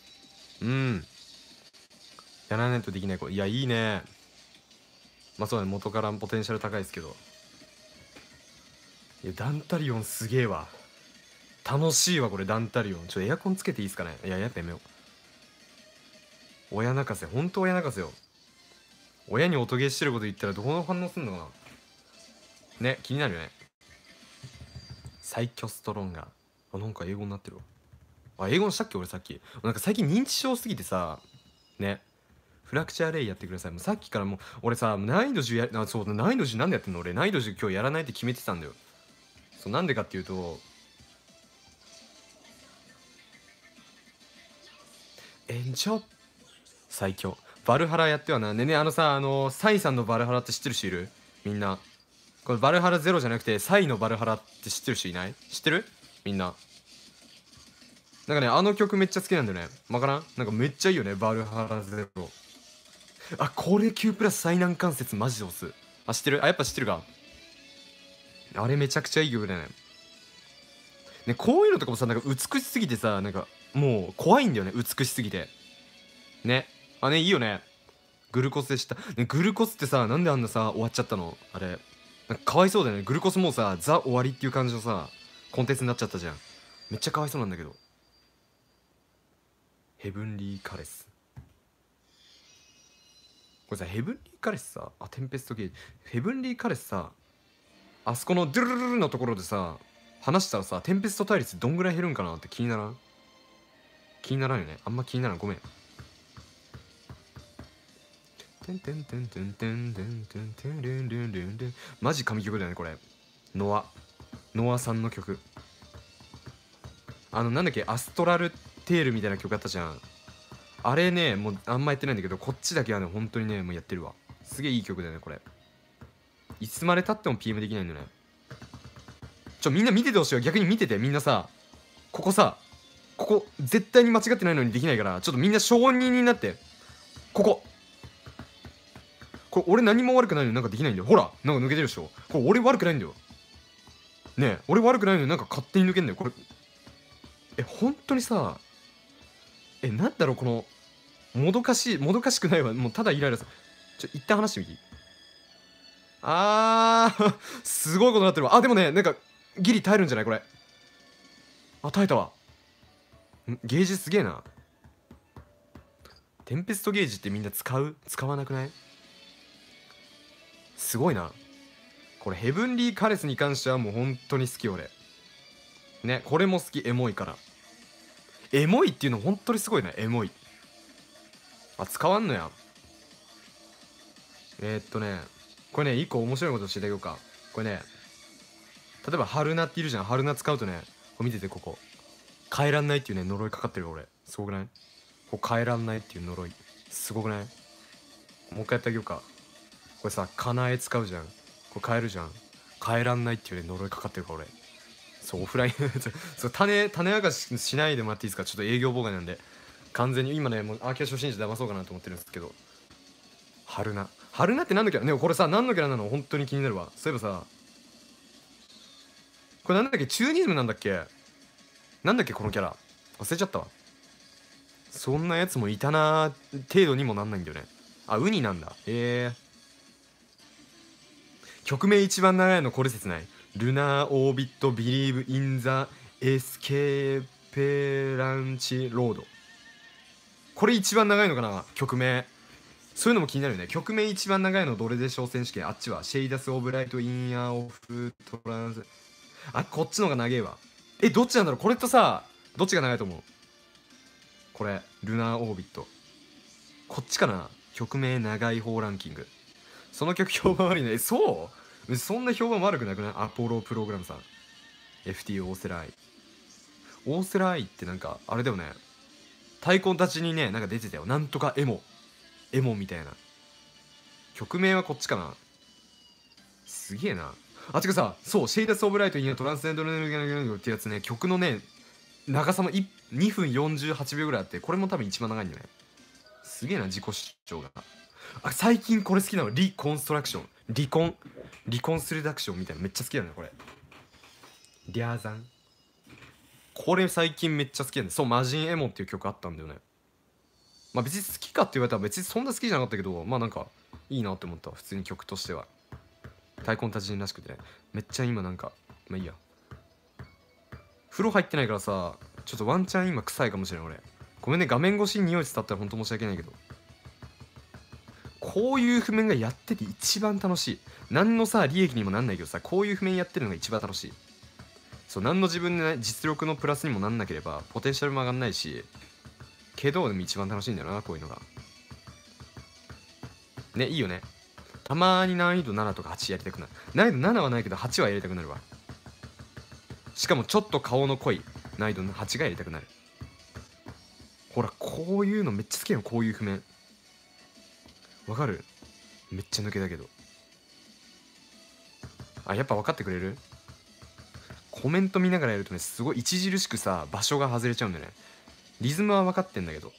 やらないとできない子。いやいいね。まあそうだね、元からポテンシャル高いですけど。いやダンタリオンすげえわ。楽しいわこれ。ダンタリオンエアコンつけていいっすかね。いややっぱやめよう。親泣かせ、ほんと親泣かせよ。親に音ゲーしてること言ったらどこの反応すんのかなね。気になるよね。最強ストロンガー。なんか英語になってるわ。英語にしたっけ俺さっき。なんか最近認知症すぎてさ、ね。フラクチャーレイやってください。もうさっきからもう俺さ、難易度10そう、難易度10なんでやってんの俺。難易度10今日やらないって決めてたんだよ。そう、なんでかっていうと、炎上最強。バルハラやってはな。ねね、サイさんのバルハラって知ってる人いる？みんな。これバルハラゼロじゃなくて、サイのバルハラって知ってる人いない？知ってる？みんな。なんかね、あの曲めっちゃ好きなんだよね。わからん？なんかめっちゃいいよね、バルハラゼロ。あ、これ9プラス最難関節マジで押す。あ、知ってる？あ、やっぱ知ってるか。あれめちゃくちゃいい曲だよね。ね、こういうのとかもさ、なんか美しすぎてさ、なんかもう怖いんだよね、美しすぎて。ね。あ、ね、いいよね。グルコスでした。ね、グルコスってさ、なんであんなさ、終わっちゃったのあれ。なんかかわいそうだよね。グルコスもうさ、ザ終わりっていう感じのさ、コンテンツになっちゃったじゃん。めっちゃかわいそうなんだけど。ヘブンリーカレス。これさ、ヘブンリーカレスさ、あ、テンペストゲージ。ヘブンリーカレスさ、あそこのドゥルルルルのところでさ、話したらさ、テンペスト対立どんぐらい減るんかなって気にならん？気にならんよね。あんま気にならん。ごめん。てんてんてんてんてんてんてんてんルンルンルンルン。マジ神曲だよね、これ。ノアさんの曲。なんだっけ、アストラルテールみたいな曲あったじゃん。あれね、もうあんまやってないんだけど、こっちだけはね、本当にね、もうやってるわ。すげえいい曲だよね、これ。いつまでたっても PM できないんだよね。みんな見ててほしいよ。逆に見てて、みんなさ、ここさ、ここ、絶対に間違ってないのにできないから、ちょっとみんな承認になって。これ俺何も悪くないのになんかできないんだよ。ほら、なんか抜けてるでしょ。これ俺悪くないんだよ。ねえ、俺悪くないのになんか勝手に抜けんだよ。これ、本当にさ、なんだろう、この、もどかしくないわ。もうただイライラする。一旦話してみていい？すごいことになってるわ。あ、でもね、なんか、ギリ耐えるんじゃないこれ。あ、耐えたわ。ゲージすげえな。テンペストゲージってみんな使わなくない？すごいな。これヘブンリーカレスに関してはもう本当に好き俺。ね、これも好き。エモいから。エモいっていうの本当にすごいな。エモい。あ、使わんのや。これね、一個面白いことしてあげようか。これね、例えば春菜っているじゃん。春菜使うとね、これ見てて、ここ変えらんないっていうね、呪いかかってる俺。すごくない？こう変えらんないっていう呪い。すごくない？もう一回やってあげようか。これさ、かなえ使うじゃん。これ変えるじゃん。変えらんないっていうね、呪いかかってるから俺。そう、オフラインそう、種明かしないでもらっていいですか？ちょっと営業妨害なんで。完全に今ね、もうアーケード初心者騙そうかなと思ってるんですけど。春菜って何のキャラ？ね、これさ、何のキャラなの？本当に気になるわ。そういえばさ、これなんだっけ？チューニズムなんだっけ？なんだっけこのキャラ。忘れちゃったわ。そんなやつもいたなー程度にもなんないんだよね。あ、ウニなんだ。曲名一番長いのこれ切ない。ルナーオービットビリーブインザエスケーペランチロード。これ一番長いのかな曲名。そういうのも気になるよね。曲名一番長いのどれでしょう選手権。あっちはシェイダス・オブ・ライト・イン・アー・オフ・トランス。あ、こっちの方が長えわ。どっちなんだろうこれとさ、どっちが長いと思う？これルナーオービット。 こっちかな。曲名長い方ランキング。その曲評判悪いね。そうそんな評判悪くなくない？アポロプログラムさん。 FT オーセライ。オーセライってなんかあれだよね、太鼓たちにねなんか出てたよ。なんとかエモみたいな。曲名はこっちかな。すげえな。あ、てかさ、そうシェイダス・オブ・ライト・イン・トランスエンド・ルーってやつね、曲のね長さも2分48秒ぐらいあって、これも多分一番長いんだよね。すげえな、自己主張が。あ、最近これ好きなの、リコンストラクション。リコンストラクションみたいなめっちゃ好きだねこれ。リャーザン。これ最近めっちゃ好きなんで。そう、マジンエモっていう曲あったんだよね。まあ別に好きかって言われたら別にそんな好きじゃなかったけど、まあなんかいいなって思った。普通に曲としては太鼓の達人らしくてね、めっちゃ今なんか、まあいいや。風呂入ってないからさ、ちょっとワンチャン今臭いかもしれない俺。ごめんね、画面越しに匂い伝わったらほんと申し訳ないけど、こういう譜面がやってて一番楽しい。何のさ利益にもなんないけどさ、こういう譜面やってるのが一番楽しい。そう、何の自分で、ね、実力のプラスにもなんなければポテンシャルも上がんないし、けどでも一番楽しいんだよなこういうのがね。いいよね。たまに難易度7とか8やりたくなる。難易度7はないけど8はやりたくなるわ。しかもちょっと顔の濃い難易度の8がやりたくなる。ほらこういうのめっちゃ好きなの、こういう譜面。わかる？めっちゃ抜けだけど。あ、やっぱ分かってくれる？コメント見ながらやるとね、すごい著しくさ場所が外れちゃうんだよね。リズムは分かってんだけど。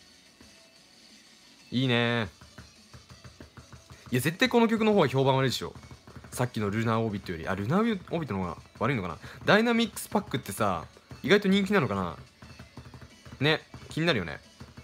いいね。いや絶対この曲の方が評判悪いでしょ、さっきのルナーオービットより。あ、ルナーオービットの方が悪いのかな。ダイナミックスパックってさ意外と人気なのかなね。気になるよね。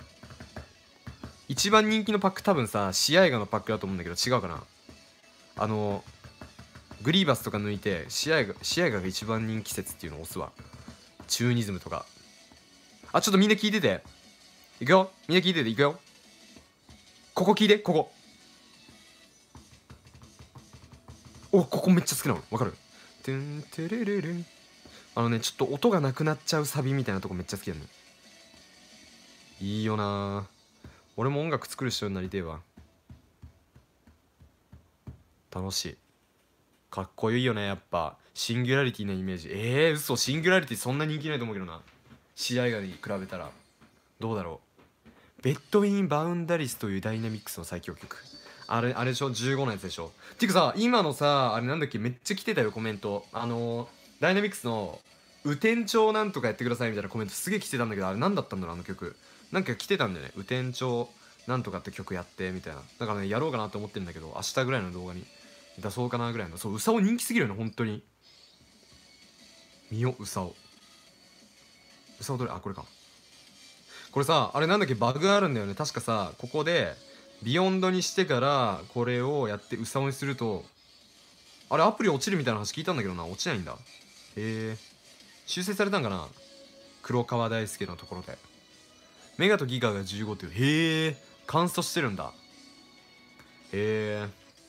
一番人気のパック多分さ試合画のパックだと思うんだけど、違うかな。あのグリーバスとか抜いて試合画が一番人気説っていうのを押すわ。チューニズムとか。あ、ちょっとみんな聞いてていくよ、みんな聞いてていくよ。ここ聞いて、ここ。ここめっちゃ好きなのわかる？トゥントゥルルルン。あのね、ちょっと音がなくなっちゃうサビみたいなとこめっちゃ好きなの。いいよな。俺も音楽作る人になりてえわ。楽しい。かっこいいよねやっぱ。シンギュラリティなイメージ。嘘、シンギュラリティそんな人気ないと思うけどな、試合画に比べたら。どうだろう。ベッドウィン・バウンダリスというダイナミックスの最強曲。あれでしょ、15のやつでしょ。ていうかさ、今のさあれなんだっけ、めっちゃ来てたよコメント。ダイナミックスの雨天調なんとかやってくださいみたいなコメントすげえ来てたんだけど、あれ何だったんだろうあの曲。なんか来てたんだよね、雨天調なんとかって曲やってみたいな。だからね、やろうかなと思ってるんだけど、明日ぐらいの動画に出そうかなぐらいの。そう、うさお人気すぎるよね本当に。見よ、うさお。うさおどれ？あ、これか。これさ、あれなんだっけ、バグあるんだよね確かさ。ここでビヨンドにしてからこれをやってうさおにすると、あれアプリ落ちるみたいな話聞いたんだけどな、落ちないんだ。へえ、修正されたんかな。黒川大輔のところでメガとギガが15っていう。へえ、カンストしてるんだ。へえ、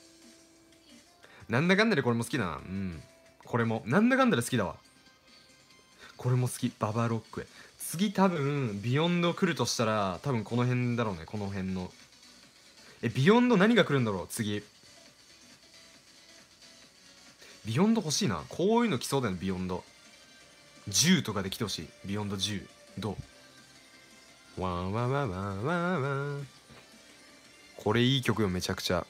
なんだかんだでこれも好きだな。うん、これもなんだかんだで好きだわ。これも好き。ババロックへ。次多分ビヨンド来るとしたら多分この辺だろうね、この辺の。ビヨンド何が来るんだろう次。ビヨンド欲しいな。こういうの来そうだよねビヨンド。10とかで来てほしい。ビヨンド10。どう？ワンワンワンワンワンワン。これいい曲よめちゃくちゃ。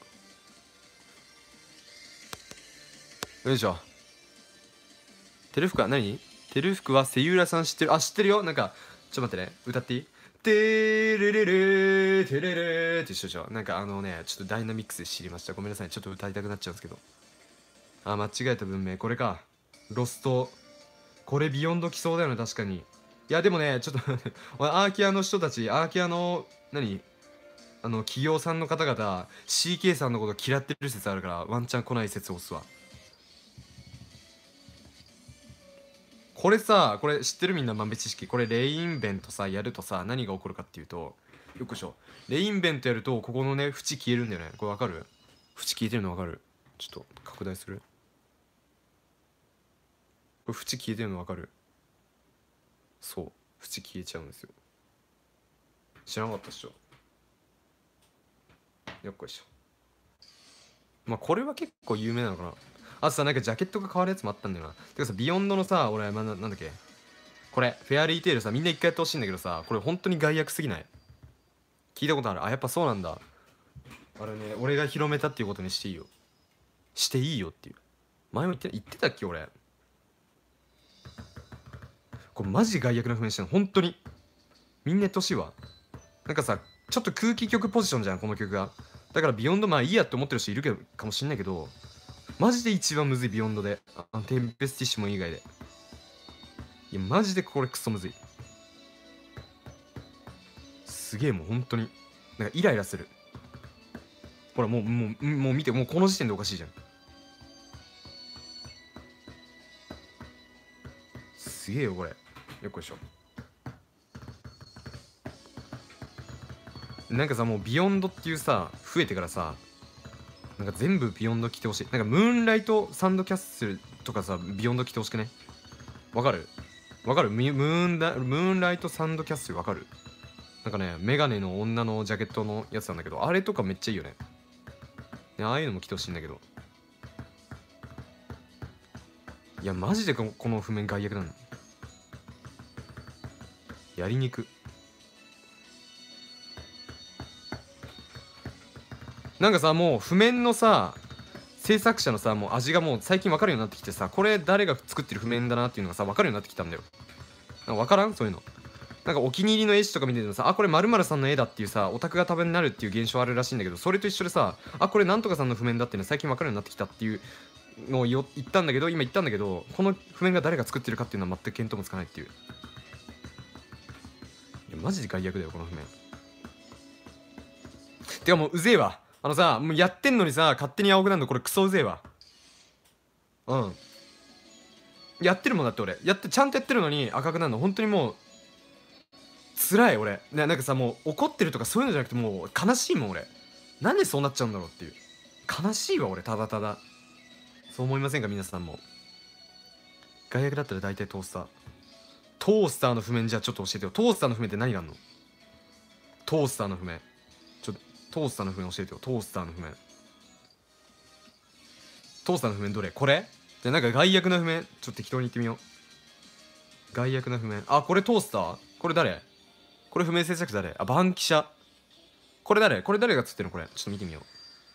よいしょ。テルフクは何？テルフクはセユラさん知ってる？あ、知ってるよ。なんかちょっと待ってね、歌っていい？テレレレテレレって一緒でしょ。なんかちょっとダイナミックスで知りました。ごめんなさい、ちょっと歌いたくなっちゃうんですけど。あ、間違えた文明これか。ロスト。これビヨンド来そうだよね確かに。いやでもねちょっと俺アーキアの人たち、アーキアの企業さんの方々 CK さんのこと嫌ってる説あるから、ワンチャン来ない説押すわ。これさ、これ知ってるみんな豆知識。これレインベントさやるとさ何が起こるかっていうと、よっこいしょ。レインベントやるとここのね縁消えるんだよね。これわかる？縁消えてるのわかる？ちょっと拡大する。これ縁消えてるのわかる？そう、縁消えちゃうんですよ。知らなかったっしょ。 よっこいしょ。まあこれは結構有名なのかな。あとさ、なんかジャケットが変わるやつもあったんだよな。てかさ、ビヨンドのさ、俺、なんだっけ、これフェアリーテイルさ、みんな一回やってほしいんだけどさ、これ本当に害悪すぎない？聞いたことある？あ、やっぱそうなんだ。あれね、俺が広めたっていうことにしていいよ。していいよっていう。前も言ってたっけ俺。これマジ害悪な譜面してんの本当に。みんなやってほしいわ。なんかさ、ちょっと空気曲ポジションじゃんこの曲が。だからビヨンドまあいいやって思ってる人いるかもしんないけど、マジで一番むずいビヨンドで、テンペスティッシモ以外で。いやマジでこれクソむずい。すげえもう本当になんかイライラする。ほらもう見て、もうこの時点でおかしいじゃん。すげえよこれ。よっこいしょ。なんかさ、もうビヨンドっていうさ増えてからさ、なんか全部ビヨンド来てほしい。なんかムーンライトサンドキャッスルとかさ、ビヨンド来てほしくね？わかる？ムーンライトサンドキャッスルわかる？なんかね、メガネの女のジャケットのやつなんだけど、あれとかめっちゃいいよね。ああいうのも来てほしいんだけど。いやマジでこの譜面害悪なの。やりにく。なんかさ、もう譜面のさ制作者のさ、もう味がもう最近分かるようになってきてさ、これ誰が作ってる譜面だなっていうのがさ分かるようになってきたんだよ。なんか分からん？そういうの。なんかお気に入りの絵師とか見ててもさ、あ、これ〇〇さんの絵だっていうさ、オタクが多分になるっていう現象あるらしいんだけど、それと一緒でさ、あ、これなんとかさんの譜面だっていうの最近分かるようになってきたっていうのを言ったんだけど、この譜面が誰が作ってるかっていうのは全く見当もつかないっていう。いやマジで害悪だよこの譜面。てかもううぜえわ。もうやってんのにさ勝手に青くなるの、これクソうぜえわ。うん、やってるもんだって。俺ちゃんとやってるのに赤くなるの本当にもう辛い。俺なんかさ、もう怒ってるとかそういうのじゃなくて、もう悲しいもん俺。なんでそうなっちゃうんだろうっていう。悲しいわ俺、ただただ。そう思いませんか皆さんも？外役だったら大体トースター。トースターの譜面、じゃあちょっと教えてよ。トースターの譜面って何があんの？トースターの譜面、トースターの譜面教えてよ。トースターの譜面、トースターの譜面どれ？これ？じゃあなんか外役の譜面ちょっと適当に言ってみよう。外役の譜面、あ、これトースター？これ誰？これ譜面制作誰？あ、バンキシャ。これ誰がつってるの？これちょっと見てみよう。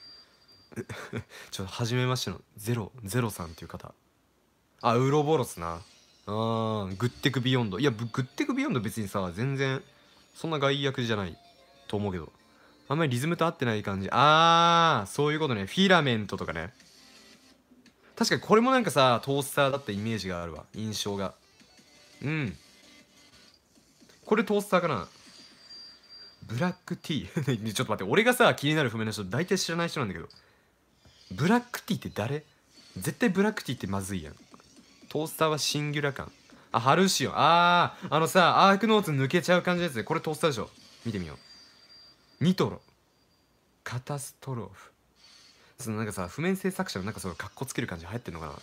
ちょっと初めましてのゼロさんっていう方。あ、ウロボロスな。グッテクビヨンド。いや、グッテクビヨンド別にさ全然そんな外役じゃないと思うけど、あんまりリズムと合ってない感じ。そういうことね。フィラメントとかね。確かにこれもなんかさトースターだったイメージがあるわ、印象が。うん、これトースターかな。ブラックティーちょっと待って、俺がさ気になる譜面の人大体知らない人なんだけど、ブラックティーって誰？絶対ブラックティーってまずいやん。トースターはシンギュラ感。あ、ハルシオン。さ、アークノーツ抜けちゃう感じのやつで、これトースターでしょ。見てみよう。ニトロカタストローフ。そのなんかさ、譜面制作者のなんかそのカッコつける感じ流行ってんのかな。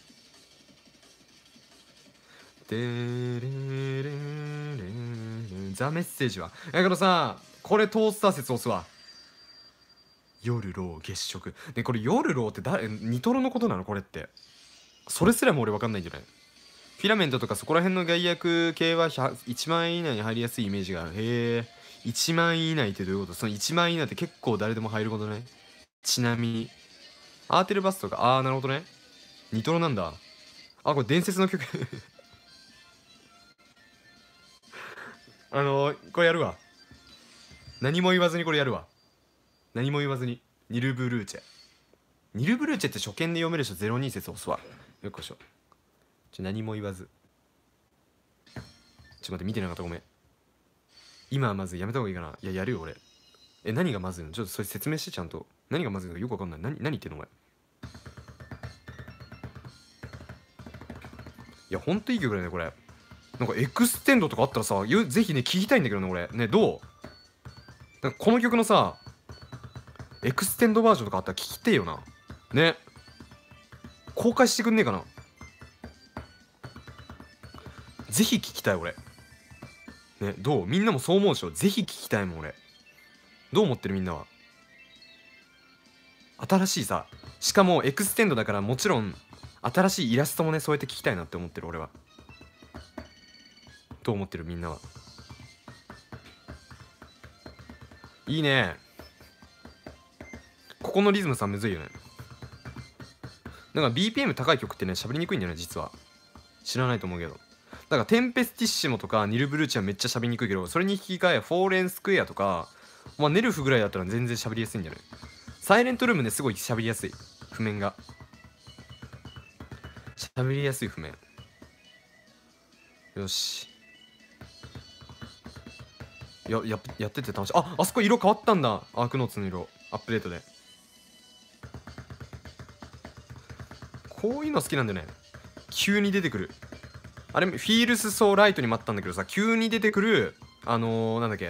でーれれれザ・メッセージはだからさ、これトースター説押すわ。夜ロー月食で、これ夜ローってニトロのことなのこれって？それすらも俺分かんないんじゃない？フィラメントとかそこら辺の害悪系は1万円以内に入りやすいイメージがある。へえ、1万円以内ってどういうこと？その1万円以内って結構誰でも入ることね。ちなみにアーテルバスとか、なるほどね。ニトロなんだ。これ伝説の曲これやるわ。何も言わずにこれやるわ。何も言わずに。ニルブルーチェ。ニルブルーチェって初見で読める人02節押すわ。よっこいしょ。何も言わず。待って、見てなかった、ごめん。今はまずやめた方がいいかな。いや、やるよ俺。何がまずいの？ちょっとそれ説明して、ちゃんと。何がまずいのかよくわかんない。何言ってんのお前。いや、ほんといい曲だよねこれ。なんかエクステンドとかあったらさ、ぜひね聞きたいんだけどね俺ね。どう？なんかこの曲のさエクステンドバージョンとかあったら聞きてえよな。ね、公開してくんねえかな。ぜひ聞きたい俺。ね、どう？みんなもそう思うでしょ？ぜひ聞きたいもん俺。どう思ってるみんなは？ 新しいさ、しかもエクステンドだからもちろん新しいイラストもね、そうやって聞きたいなって思ってる俺は。どう思ってるみんなは。いいね。ここのリズムさむずいよね。なんか BPM 高い曲ってね喋りにくいんだよね実は。知らないと思うけど。だからテンペスティッシモとかニルブルーチはめっちゃ喋りにくいけど、それに引き換えフォーレンスクエアとか、まあ、ネルフぐらいだったら全然喋りやすいんじゃない。サイレントルームねすごい喋りやすい譜面が。喋りやすい譜面。よし。やってて楽しい。あそこ色変わったんだ。アークノーツの色アップデートで。こういうの好きなんだよね。急に出てくるあれ、フィールスソーライトにもあったんだけどさ、急に出てくるなんだっけ、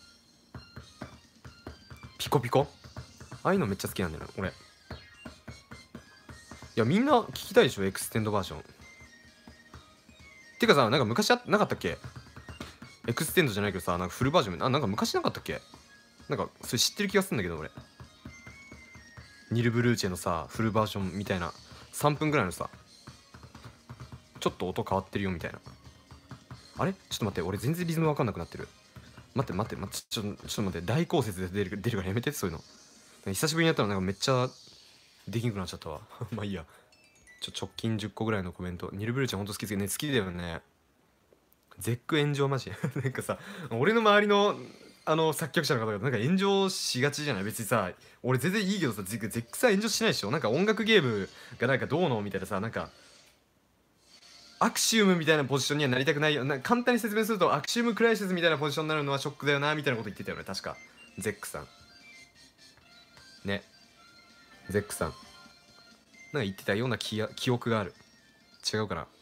ピコピコ、ああいうのめっちゃ好きなんだよな俺。いやみんな聞きたいでしょエクステンドバージョン。てかさ、なんか昔なかったっけ、エクステンドじゃないけどさ、なんかフルバージョン、なんか昔なかったっけ、なんかそれ知ってる気がするんだけど俺。ニルブルーチェのさフルバージョンみたいな、3分ぐらいのさ、ちょっと音変わってるよみたいな。あれちょっと待って、俺全然リズム分かんなくなってる。待ってちょっと待って、大考説で出るからやめて、そういうの。久しぶりにやったらなんかめっちゃできんくなっちゃったわまあいいや。直近10個ぐらいのコメント。ニルブルーちゃんほんと好き好きだよね。絶句炎上マジなんかさ、俺の周りの作曲者の方がなんか炎上しがちじゃない。別にさ俺全然いいけどさ、絶句さ炎上しないでしょ。なんか音楽ゲームがなんかどうのみたいなさ、なんかアクシウムみたいなポジションにはなりたくないよ。なんか簡単に説明するとアクシウムクライシスみたいなポジションになるのはショックだよなみたいなこと言ってたよね確かゼックさんね。ゼックさんなんか言ってたような記憶がある。違うかな。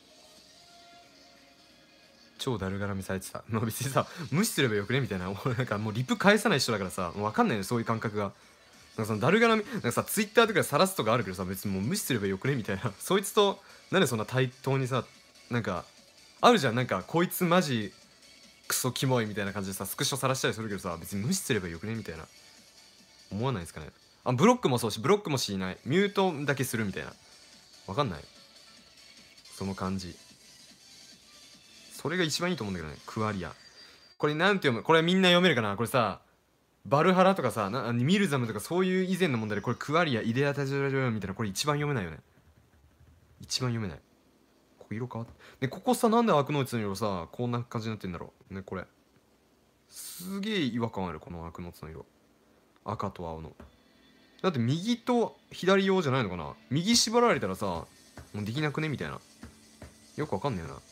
超だるがらみされてた。まあ別にさ無視すればよくねみたいな俺なんかもうリプ返さない人だからさ、もう分かんないよそういう感覚が。なんかそのだるがらみなんかさ、ツイッターとかで晒すとかあるけどさ、別にもう無視すればよくねみたいなそいつとなんでそんな対等にさ、なんかあるじゃん、なんかこいつマジクソキモいみたいな感じでさスクショ晒したりするけどさ、別に無視すればよくねみたいな思わないですかね。ブロックもそうし、ブロックもしない、ミュートだけするみたいな、わかんない、その感じ。それが一番いいと思うんだけどね。クワリア、これなんて読む、これみんな読めるかな。これさバルハラとかさミルザムとかそういう以前の問題で、これクワリアイデアタジュラジュラみたいな、これ一番読めないよね。一番読めない。ここ色変わってで、ここさなんでアークノイツの色さこんな感じになってんだろうね。これすげえ違和感ある、このアークノイツの色、赤と青の。だって右と左用じゃないのかな。右縛られたらさもうできなくねみたいな、よくわかんねえよな。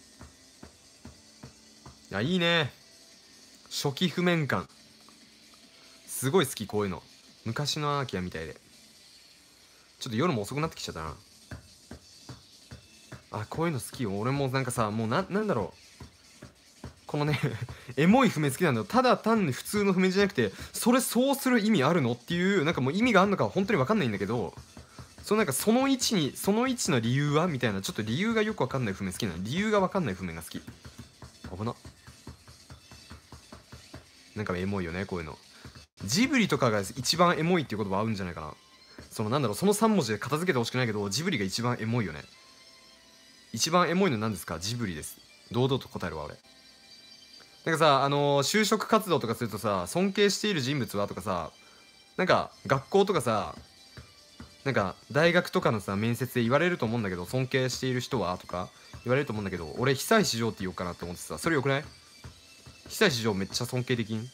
いやいいね、初期譜面感すごい好き。こういうの昔のアーキアみたいで。ちょっと夜も遅くなってきちゃったな。こういうの好きよ俺も。なんかさもうなんだろう、このねエモい譜面好きなんだよ。ただ単に普通の譜面じゃなくて、それそうする意味あるのっていう、なんかもう意味があるのか本当に分かんないんだけど、なんかその位置の理由はみたいな、ちょっと理由がよく分かんない譜面好きなの。理由が分かんない譜面が好き。危な。なんかエモいよねこういうの。ジブリとかが一番エモいっていう言葉合うんじゃないかな。なんだろう、その3文字で片付けてほしくないけど、ジブリが一番エモいよね。一番エモいの何ですか。ジブリです。堂々と答えるわ俺。なんかさ就職活動とかするとさ、尊敬している人物はとかさ、なんか学校とかさ、なんか大学とかのさ面接で言われると思うんだけど、尊敬している人はとか言われると思うんだけど、俺久石譲って言おうかなって思ってさ、それよくない。久石譲めっちゃ尊敬できん。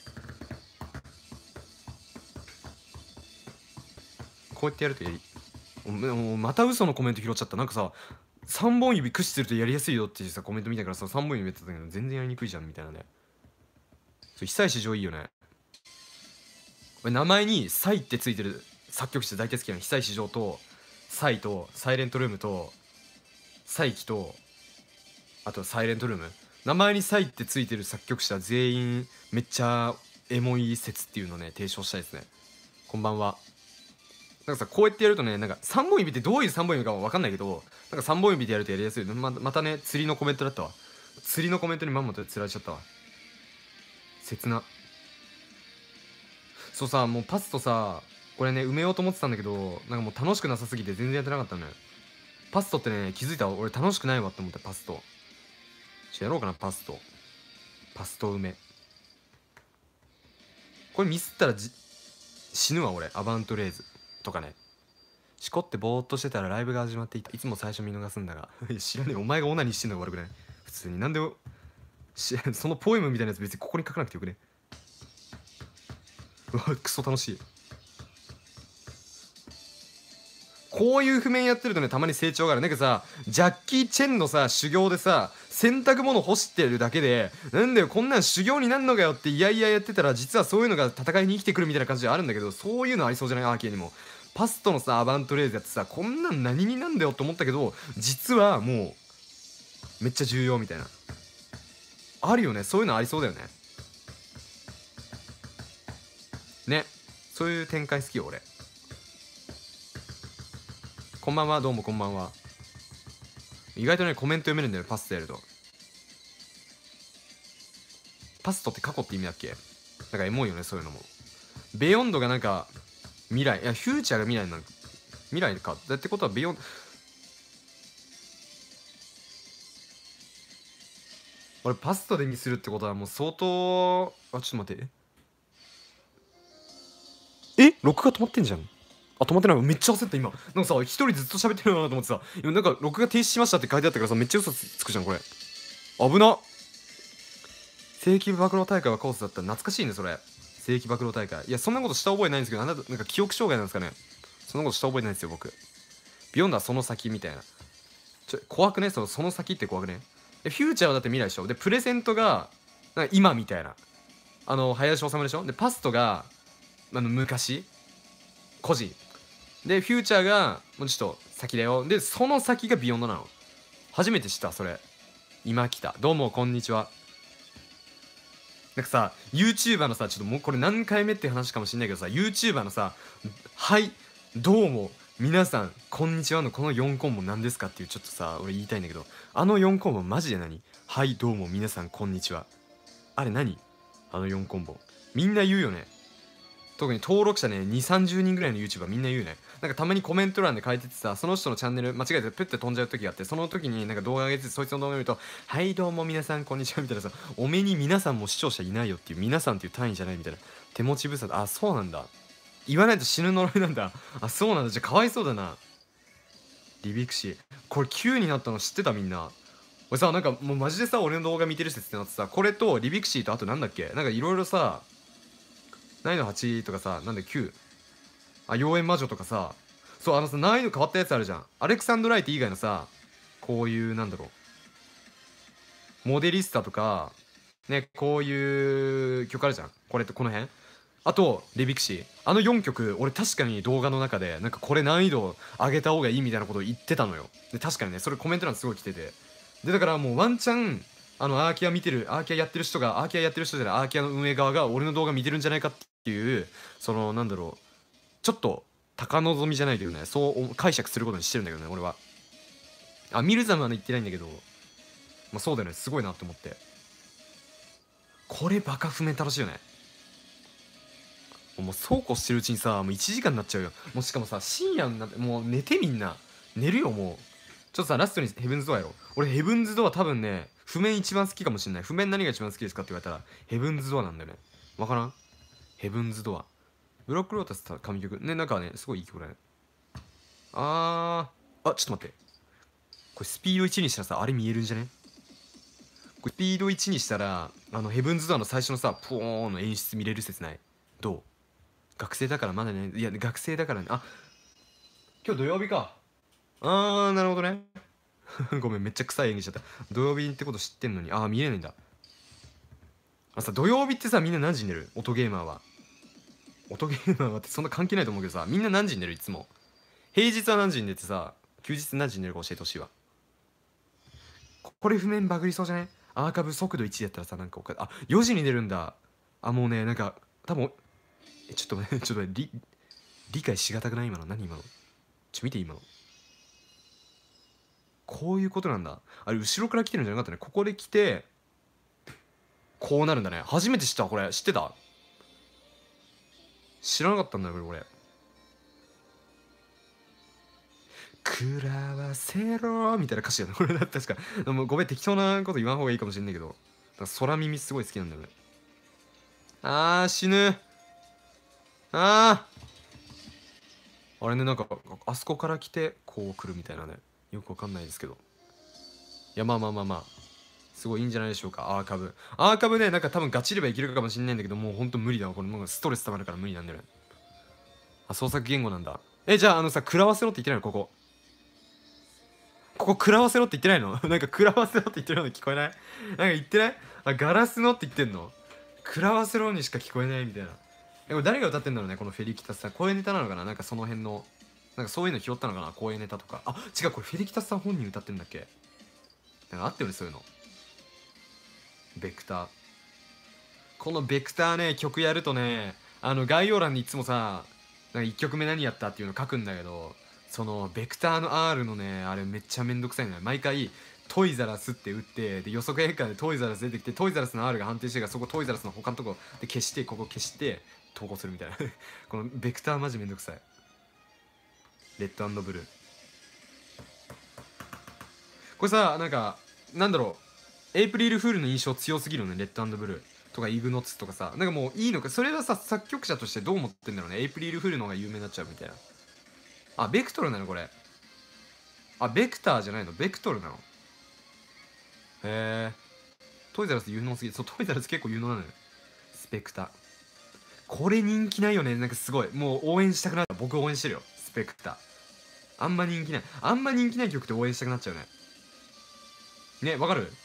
こうやってやるとまた嘘のコメント拾っちゃった。なんかさ3本指駆使するとやりやすいよっていうさコメント見たからさ、3本指やってたけど全然やりにくいじゃんみたいなね。久石譲いいよね。俺名前にサイってついてる作曲者大体好きなの。久石譲とサイとサイレントルームとサイキと、あとサイレントルーム、名前にサイってついてる作曲者全員めっちゃエモい説っていうのをね提唱したいですね。こんばんは。なんかさこうやってやるとね、なんか3本指ってどういう3本指かは分かんないけど、なんか3本指でやるとやりやすい。またね釣りのコメントだったわ。釣りのコメントにまんまと釣られちゃったわ。切な。そうさもうパスとさこれね埋めようと思ってたんだけど、なんかもう楽しくなさすぎて全然やってなかったのよ。パストってね、気づいた俺楽しくないわって思って。パストやろうかな。パスト埋め。これミスったら死ぬわ俺。アバントレーズとかね。しこってぼーっとしてたらライブが始まっていつも最初見逃すんだが知らねえ、お前がオナニーしてんのが悪くない？普通に。なんでそのポエムみたいなやつ別にここに書かなくてよくね？うわクソ楽しい。こういう譜面やってるとねたまに成長がある。なんかさジャッキー・チェンのさ修行でさ洗濯物干してるだけでなんだよこんなん修行になんのかよっていやいややってたら実はそういうのが戦いに生きてくるみたいな感じであるんだけど、そういうのありそうじゃない？アーケーにもパストのさアバントレーズやってさこんなん何になんだよって思ったけど実はもうめっちゃ重要みたいなあるよね。そういうのありそうだよね。ね、そういう展開好きよ俺。こんばんは。どうもこんばんは。意外とねコメント読めるんだよパストやると。パストって過去って意味だっけ？なんかエモいよねそういうのも。ベヨンドがなんか未来、いやフューチャーが未来なんか未来かだってことはベヨン俺パストでにするってことはもう相当。あちょっと待って、録画止まってんじゃん。あ止まってない。めっちゃ焦った今。なんかさ一人ずっと喋ってるなと思ってさ今なんか録画停止しましたって書いてあったからさめっちゃ嘘つくじゃんこれ。危な。世紀暴露大会はコースだった。懐かしいねそれ。世紀暴露大会。いやそんなことした覚えないんですけどなんか記憶障害なんですかね。そんなことした覚えないんですよ僕。ビヨンドはその先みたいな。怖くね？その先って怖くね？フューチャーはだって未来でしょ。でプレゼントがなんか今みたいな林修でしょ。でパストが昔個人でフューチャーがもうちょっと先だよ。でその先がビヨンドなの。初めて知ったそれ。今来た。どうもこんにちは。なんかさ YouTuber のさちょっともうこれ何回目って話かもしんないけどさ YouTuber のさはいどうも皆さんこんにちはのこの4コンボ何ですかっていうちょっとさ俺言いたいんだけど4コンボマジで何？はいどうも皆さんこんにちはあれ何？4コンボみんな言うよね。特に登録者ね2 3 0人ぐらいの YouTuber みんな言うね。なんかたまにコメント欄で書いててさその人のチャンネル間違えてプッて飛んじゃう時があってその時になんか動画上げててそいつの動画見るとはいどうも皆さんこんにちはみたいなさおめに皆さんも視聴者いないよっていう皆さんっていう単位じゃないみたいな手持ち無沙汰。あそうなんだ。言わないと死ぬ呪いなんだ。あそうなんだ。じゃあかわいそうだな。リビクシーこれ9になったの知ってたみんな？俺さなんかもうマジでさ俺の動画見てる説ってなってさこれとリビクシーとあとなんだっけなんかいろいろさ難易度8とかさなんだ9妖艶魔女とかさそうさ難易度変わったやつあるじゃん。アレクサンドライテ以外のさこういうなんだろうモデリスタとかねこういう曲あるじゃん。これとこの辺あとリビクシー4曲俺確かに動画の中でなんかこれ難易度上げた方がいいみたいなことを言ってたのよ。で確かにねそれコメント欄すごい来ててでだからもうワンチャンアーキアやってる人じゃないアーキアの運営側が俺の動画見てるんじゃないかっていうなんだろうちょっと高望みじゃないけどねそう解釈することにしてるんだけどね俺は。ミルザムは言ってないんだけどまあそうだよねすごいなって思って。これバカ譜面楽しいよね。もうそうこうしてるうちにさもう1時間になっちゃうよ。もうしかもさ深夜になってもう寝てみんな寝るよもう。ちょっとさラストにヘブンズドアやろう。俺ヘブンズドア多分ね譜面一番好きかもしんない。譜面何が一番好きですかって言われたらヘブンズドアなんだよね。わからん？ヘブンズドアブロックロータス神曲ねなんかねすごいいい曲だね。ちょっと待ってこれスピード1にしたらさあれ見えるんじゃね？これスピード1にしたらヘブンズドアの最初のさポーンの演出見れる説ない？どう？学生だからまだねいや学生だからね今日土曜日か。なるほどねごめんめっちゃ臭い演技しちゃった。土曜日ってこと知ってんのに見えないんだ。土曜日ってさみんな何時に寝る？音ゲーマーはってそんな関係ないと思うけどさみんな何時に寝る？いつも平日は何時に寝てさ休日何時に寝るか教えてほしいわ。これ譜面バグりそうじゃない？アーカブ速度1やったらさなんか4時に寝るんだ。もうねなんか多分ちょっとねちょっと理解しがたくない今の。何今の見て今のこういうことなんだ。あれ後ろから来てるんじゃなかったね。ここで来てこうなるんだね。初めて知った。これ知ってた？知らなかったんだよこれ。 食らわせろみたいな歌詞やねこれだって確か。もうごめん適当なこと言わん方がいいかもしれないけど、空耳すごい好きなんだよね。あー死ぬ。ああれね、なんかあそこから来てこう来るみたいなね、よくわかんないですけど、いやまあまあまあまあすごいいいんじゃないでしょうか。アーカブね、なんか多分ガチればいけるかもしれないんだけど、もうほんと無理だわこれ。もうストレス溜まるから無理なんだよね。あ、創作言語なんだ。じゃあ食らわせろって言ってないの？ここ食らわせろって言ってないの？なんか食らわせろって言ってるの聞こえない？なんか言ってない？あ、ガラスのって言ってんの？食らわせろにしか聞こえないみたいな。これ誰が歌ってんだろうね、このフェリキタスさん。声ネタなのかな、なんかその辺のなんかそういうの拾ったのかな、声ネタとか。あ、違う、これフェリキタスさん本人歌ってんだっけ？なんかあったよね、そういうの。ベクター。このベクターね、曲やるとね、概要欄にいつもさ、なんか1曲目何やったっていうの書くんだけど、そのベクターの R のね、あれめっちゃめんどくさいのよ。毎回トイザラスって打って、で予測変換でトイザラス出てきて、トイザラスの R が判定してから、そこトイザラスの他のとこで消して、ここ消して投稿するみたいなこのベクターマジめんどくさい。レッドブルー、これさ、なんかなんだろう、エイプリルフールの印象強すぎるのね、レッドブルーとかイグノッツとかさ。なんかもういいのか、それはさ作曲者としてどう思ってんだろうね。エイプリルフールの方が有名になっちゃうみたいな。あ、ベクトルなのこれ。あ、ベクターじゃないの、ベクトルなの。へえ。トイザラス有能すぎる。そう、トイザラス結構有能なのよ。スペクター、これ人気ないよね。なんかすごいもう応援したくなる。僕応援してるよスペクター。あんま人気ない、あんま人気ない曲って応援したくなっちゃうね。ね、わかる？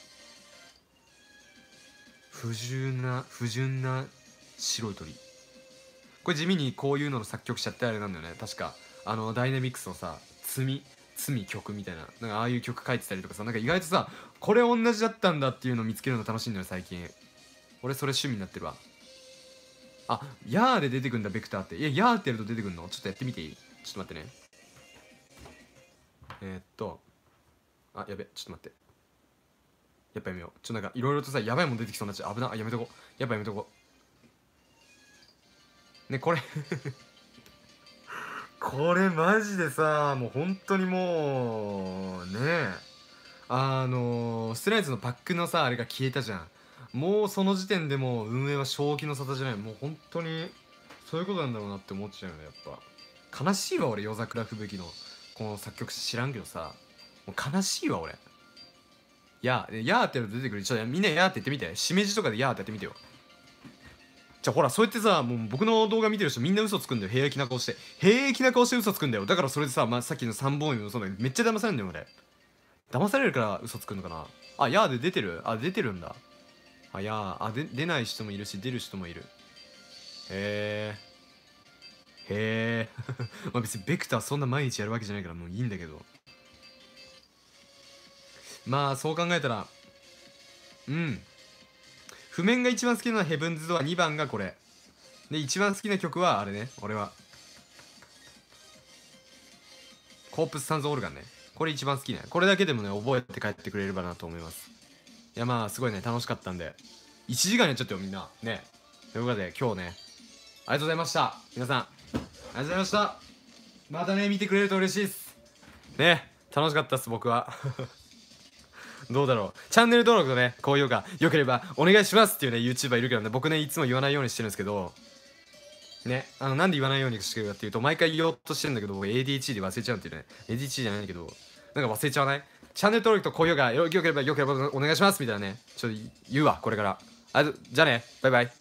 不純な白い鳥。これ地味にこういうのの作曲者ってあれなんだよね確か。ダイナミックスのさ、罪曲みたいな、なんかああいう曲書いてたりとかさ、なんか意外とさ、これ同じだったんだっていうのを見つけるの楽しいんだよ最近。俺それ趣味になってるわ。あ、ヤーで出てくんだベクターって。ヤーってやると出てくんの？ちょっとやってみていい？ちょっと待ってね。あ、やべ、ちょっと待って。やっぱやめよう。なんかいろいろとさ、やばいもん出てきそうになっちゃう。危な。やめとこう。やっぱやめとこう。ね、これこれマジでさ、もう本当にもうね、ストライズのパックのさあれが消えたじゃん。もうその時点でもう運営は正気の沙汰じゃない。もう本当にそういうことなんだろうなって思っちゃうよね。やっぱ悲しいわ俺。夜桜吹雪のこの作曲者知らんけどさ、もう悲しいわ俺。やーってやると出てくる。みんなやーって言ってみて。しめじとかでやーってやってみてよ。ほらそうやってさ、もう僕の動画見てる人みんな嘘つくんだよ。平気な顔して嘘つくんだよ。だからそれでさ、さっきの3本指もそうだけどめっちゃ騙されるんだよ俺。騙されるから嘘つくのかな。あ、やーで出てる。あ、出てるんだ。あ、出ない人もいるし出る人もいる。へえまあ別にベクターそんな毎日やるわけじゃないからもういいんだけど、まあそう考えたら、譜面が一番好きなのはヘブンズ・ドアー、2番がこれで、一番好きな曲はあれね、俺はコープス・サンズ・オルガンね。これ一番好きね。これだけでもね覚えて帰ってくれればなと思います。いやまあすごいね楽しかったんで、1時間やっちゃったよみんなね。ということで今日ね、ありがとうございました皆さん。ありがとうございました。またね見てくれると嬉しいっすね。楽しかったっす僕はどうだろう。チャンネル登録とね高評価よければお願いしますっていうね YouTuber いるけどね、僕ねいつも言わないようにしてるんですけどね。なんで言わないようにしてるかっていうと、毎回言おうとしてるんだけど僕 ADHD で忘れちゃうっていうね。 ADHD じゃないんだけどなんか忘れちゃわない？チャンネル登録と高評価よければお願いしますみたいなね、ちょっと言うわこれから。じゃあね、バイバイ。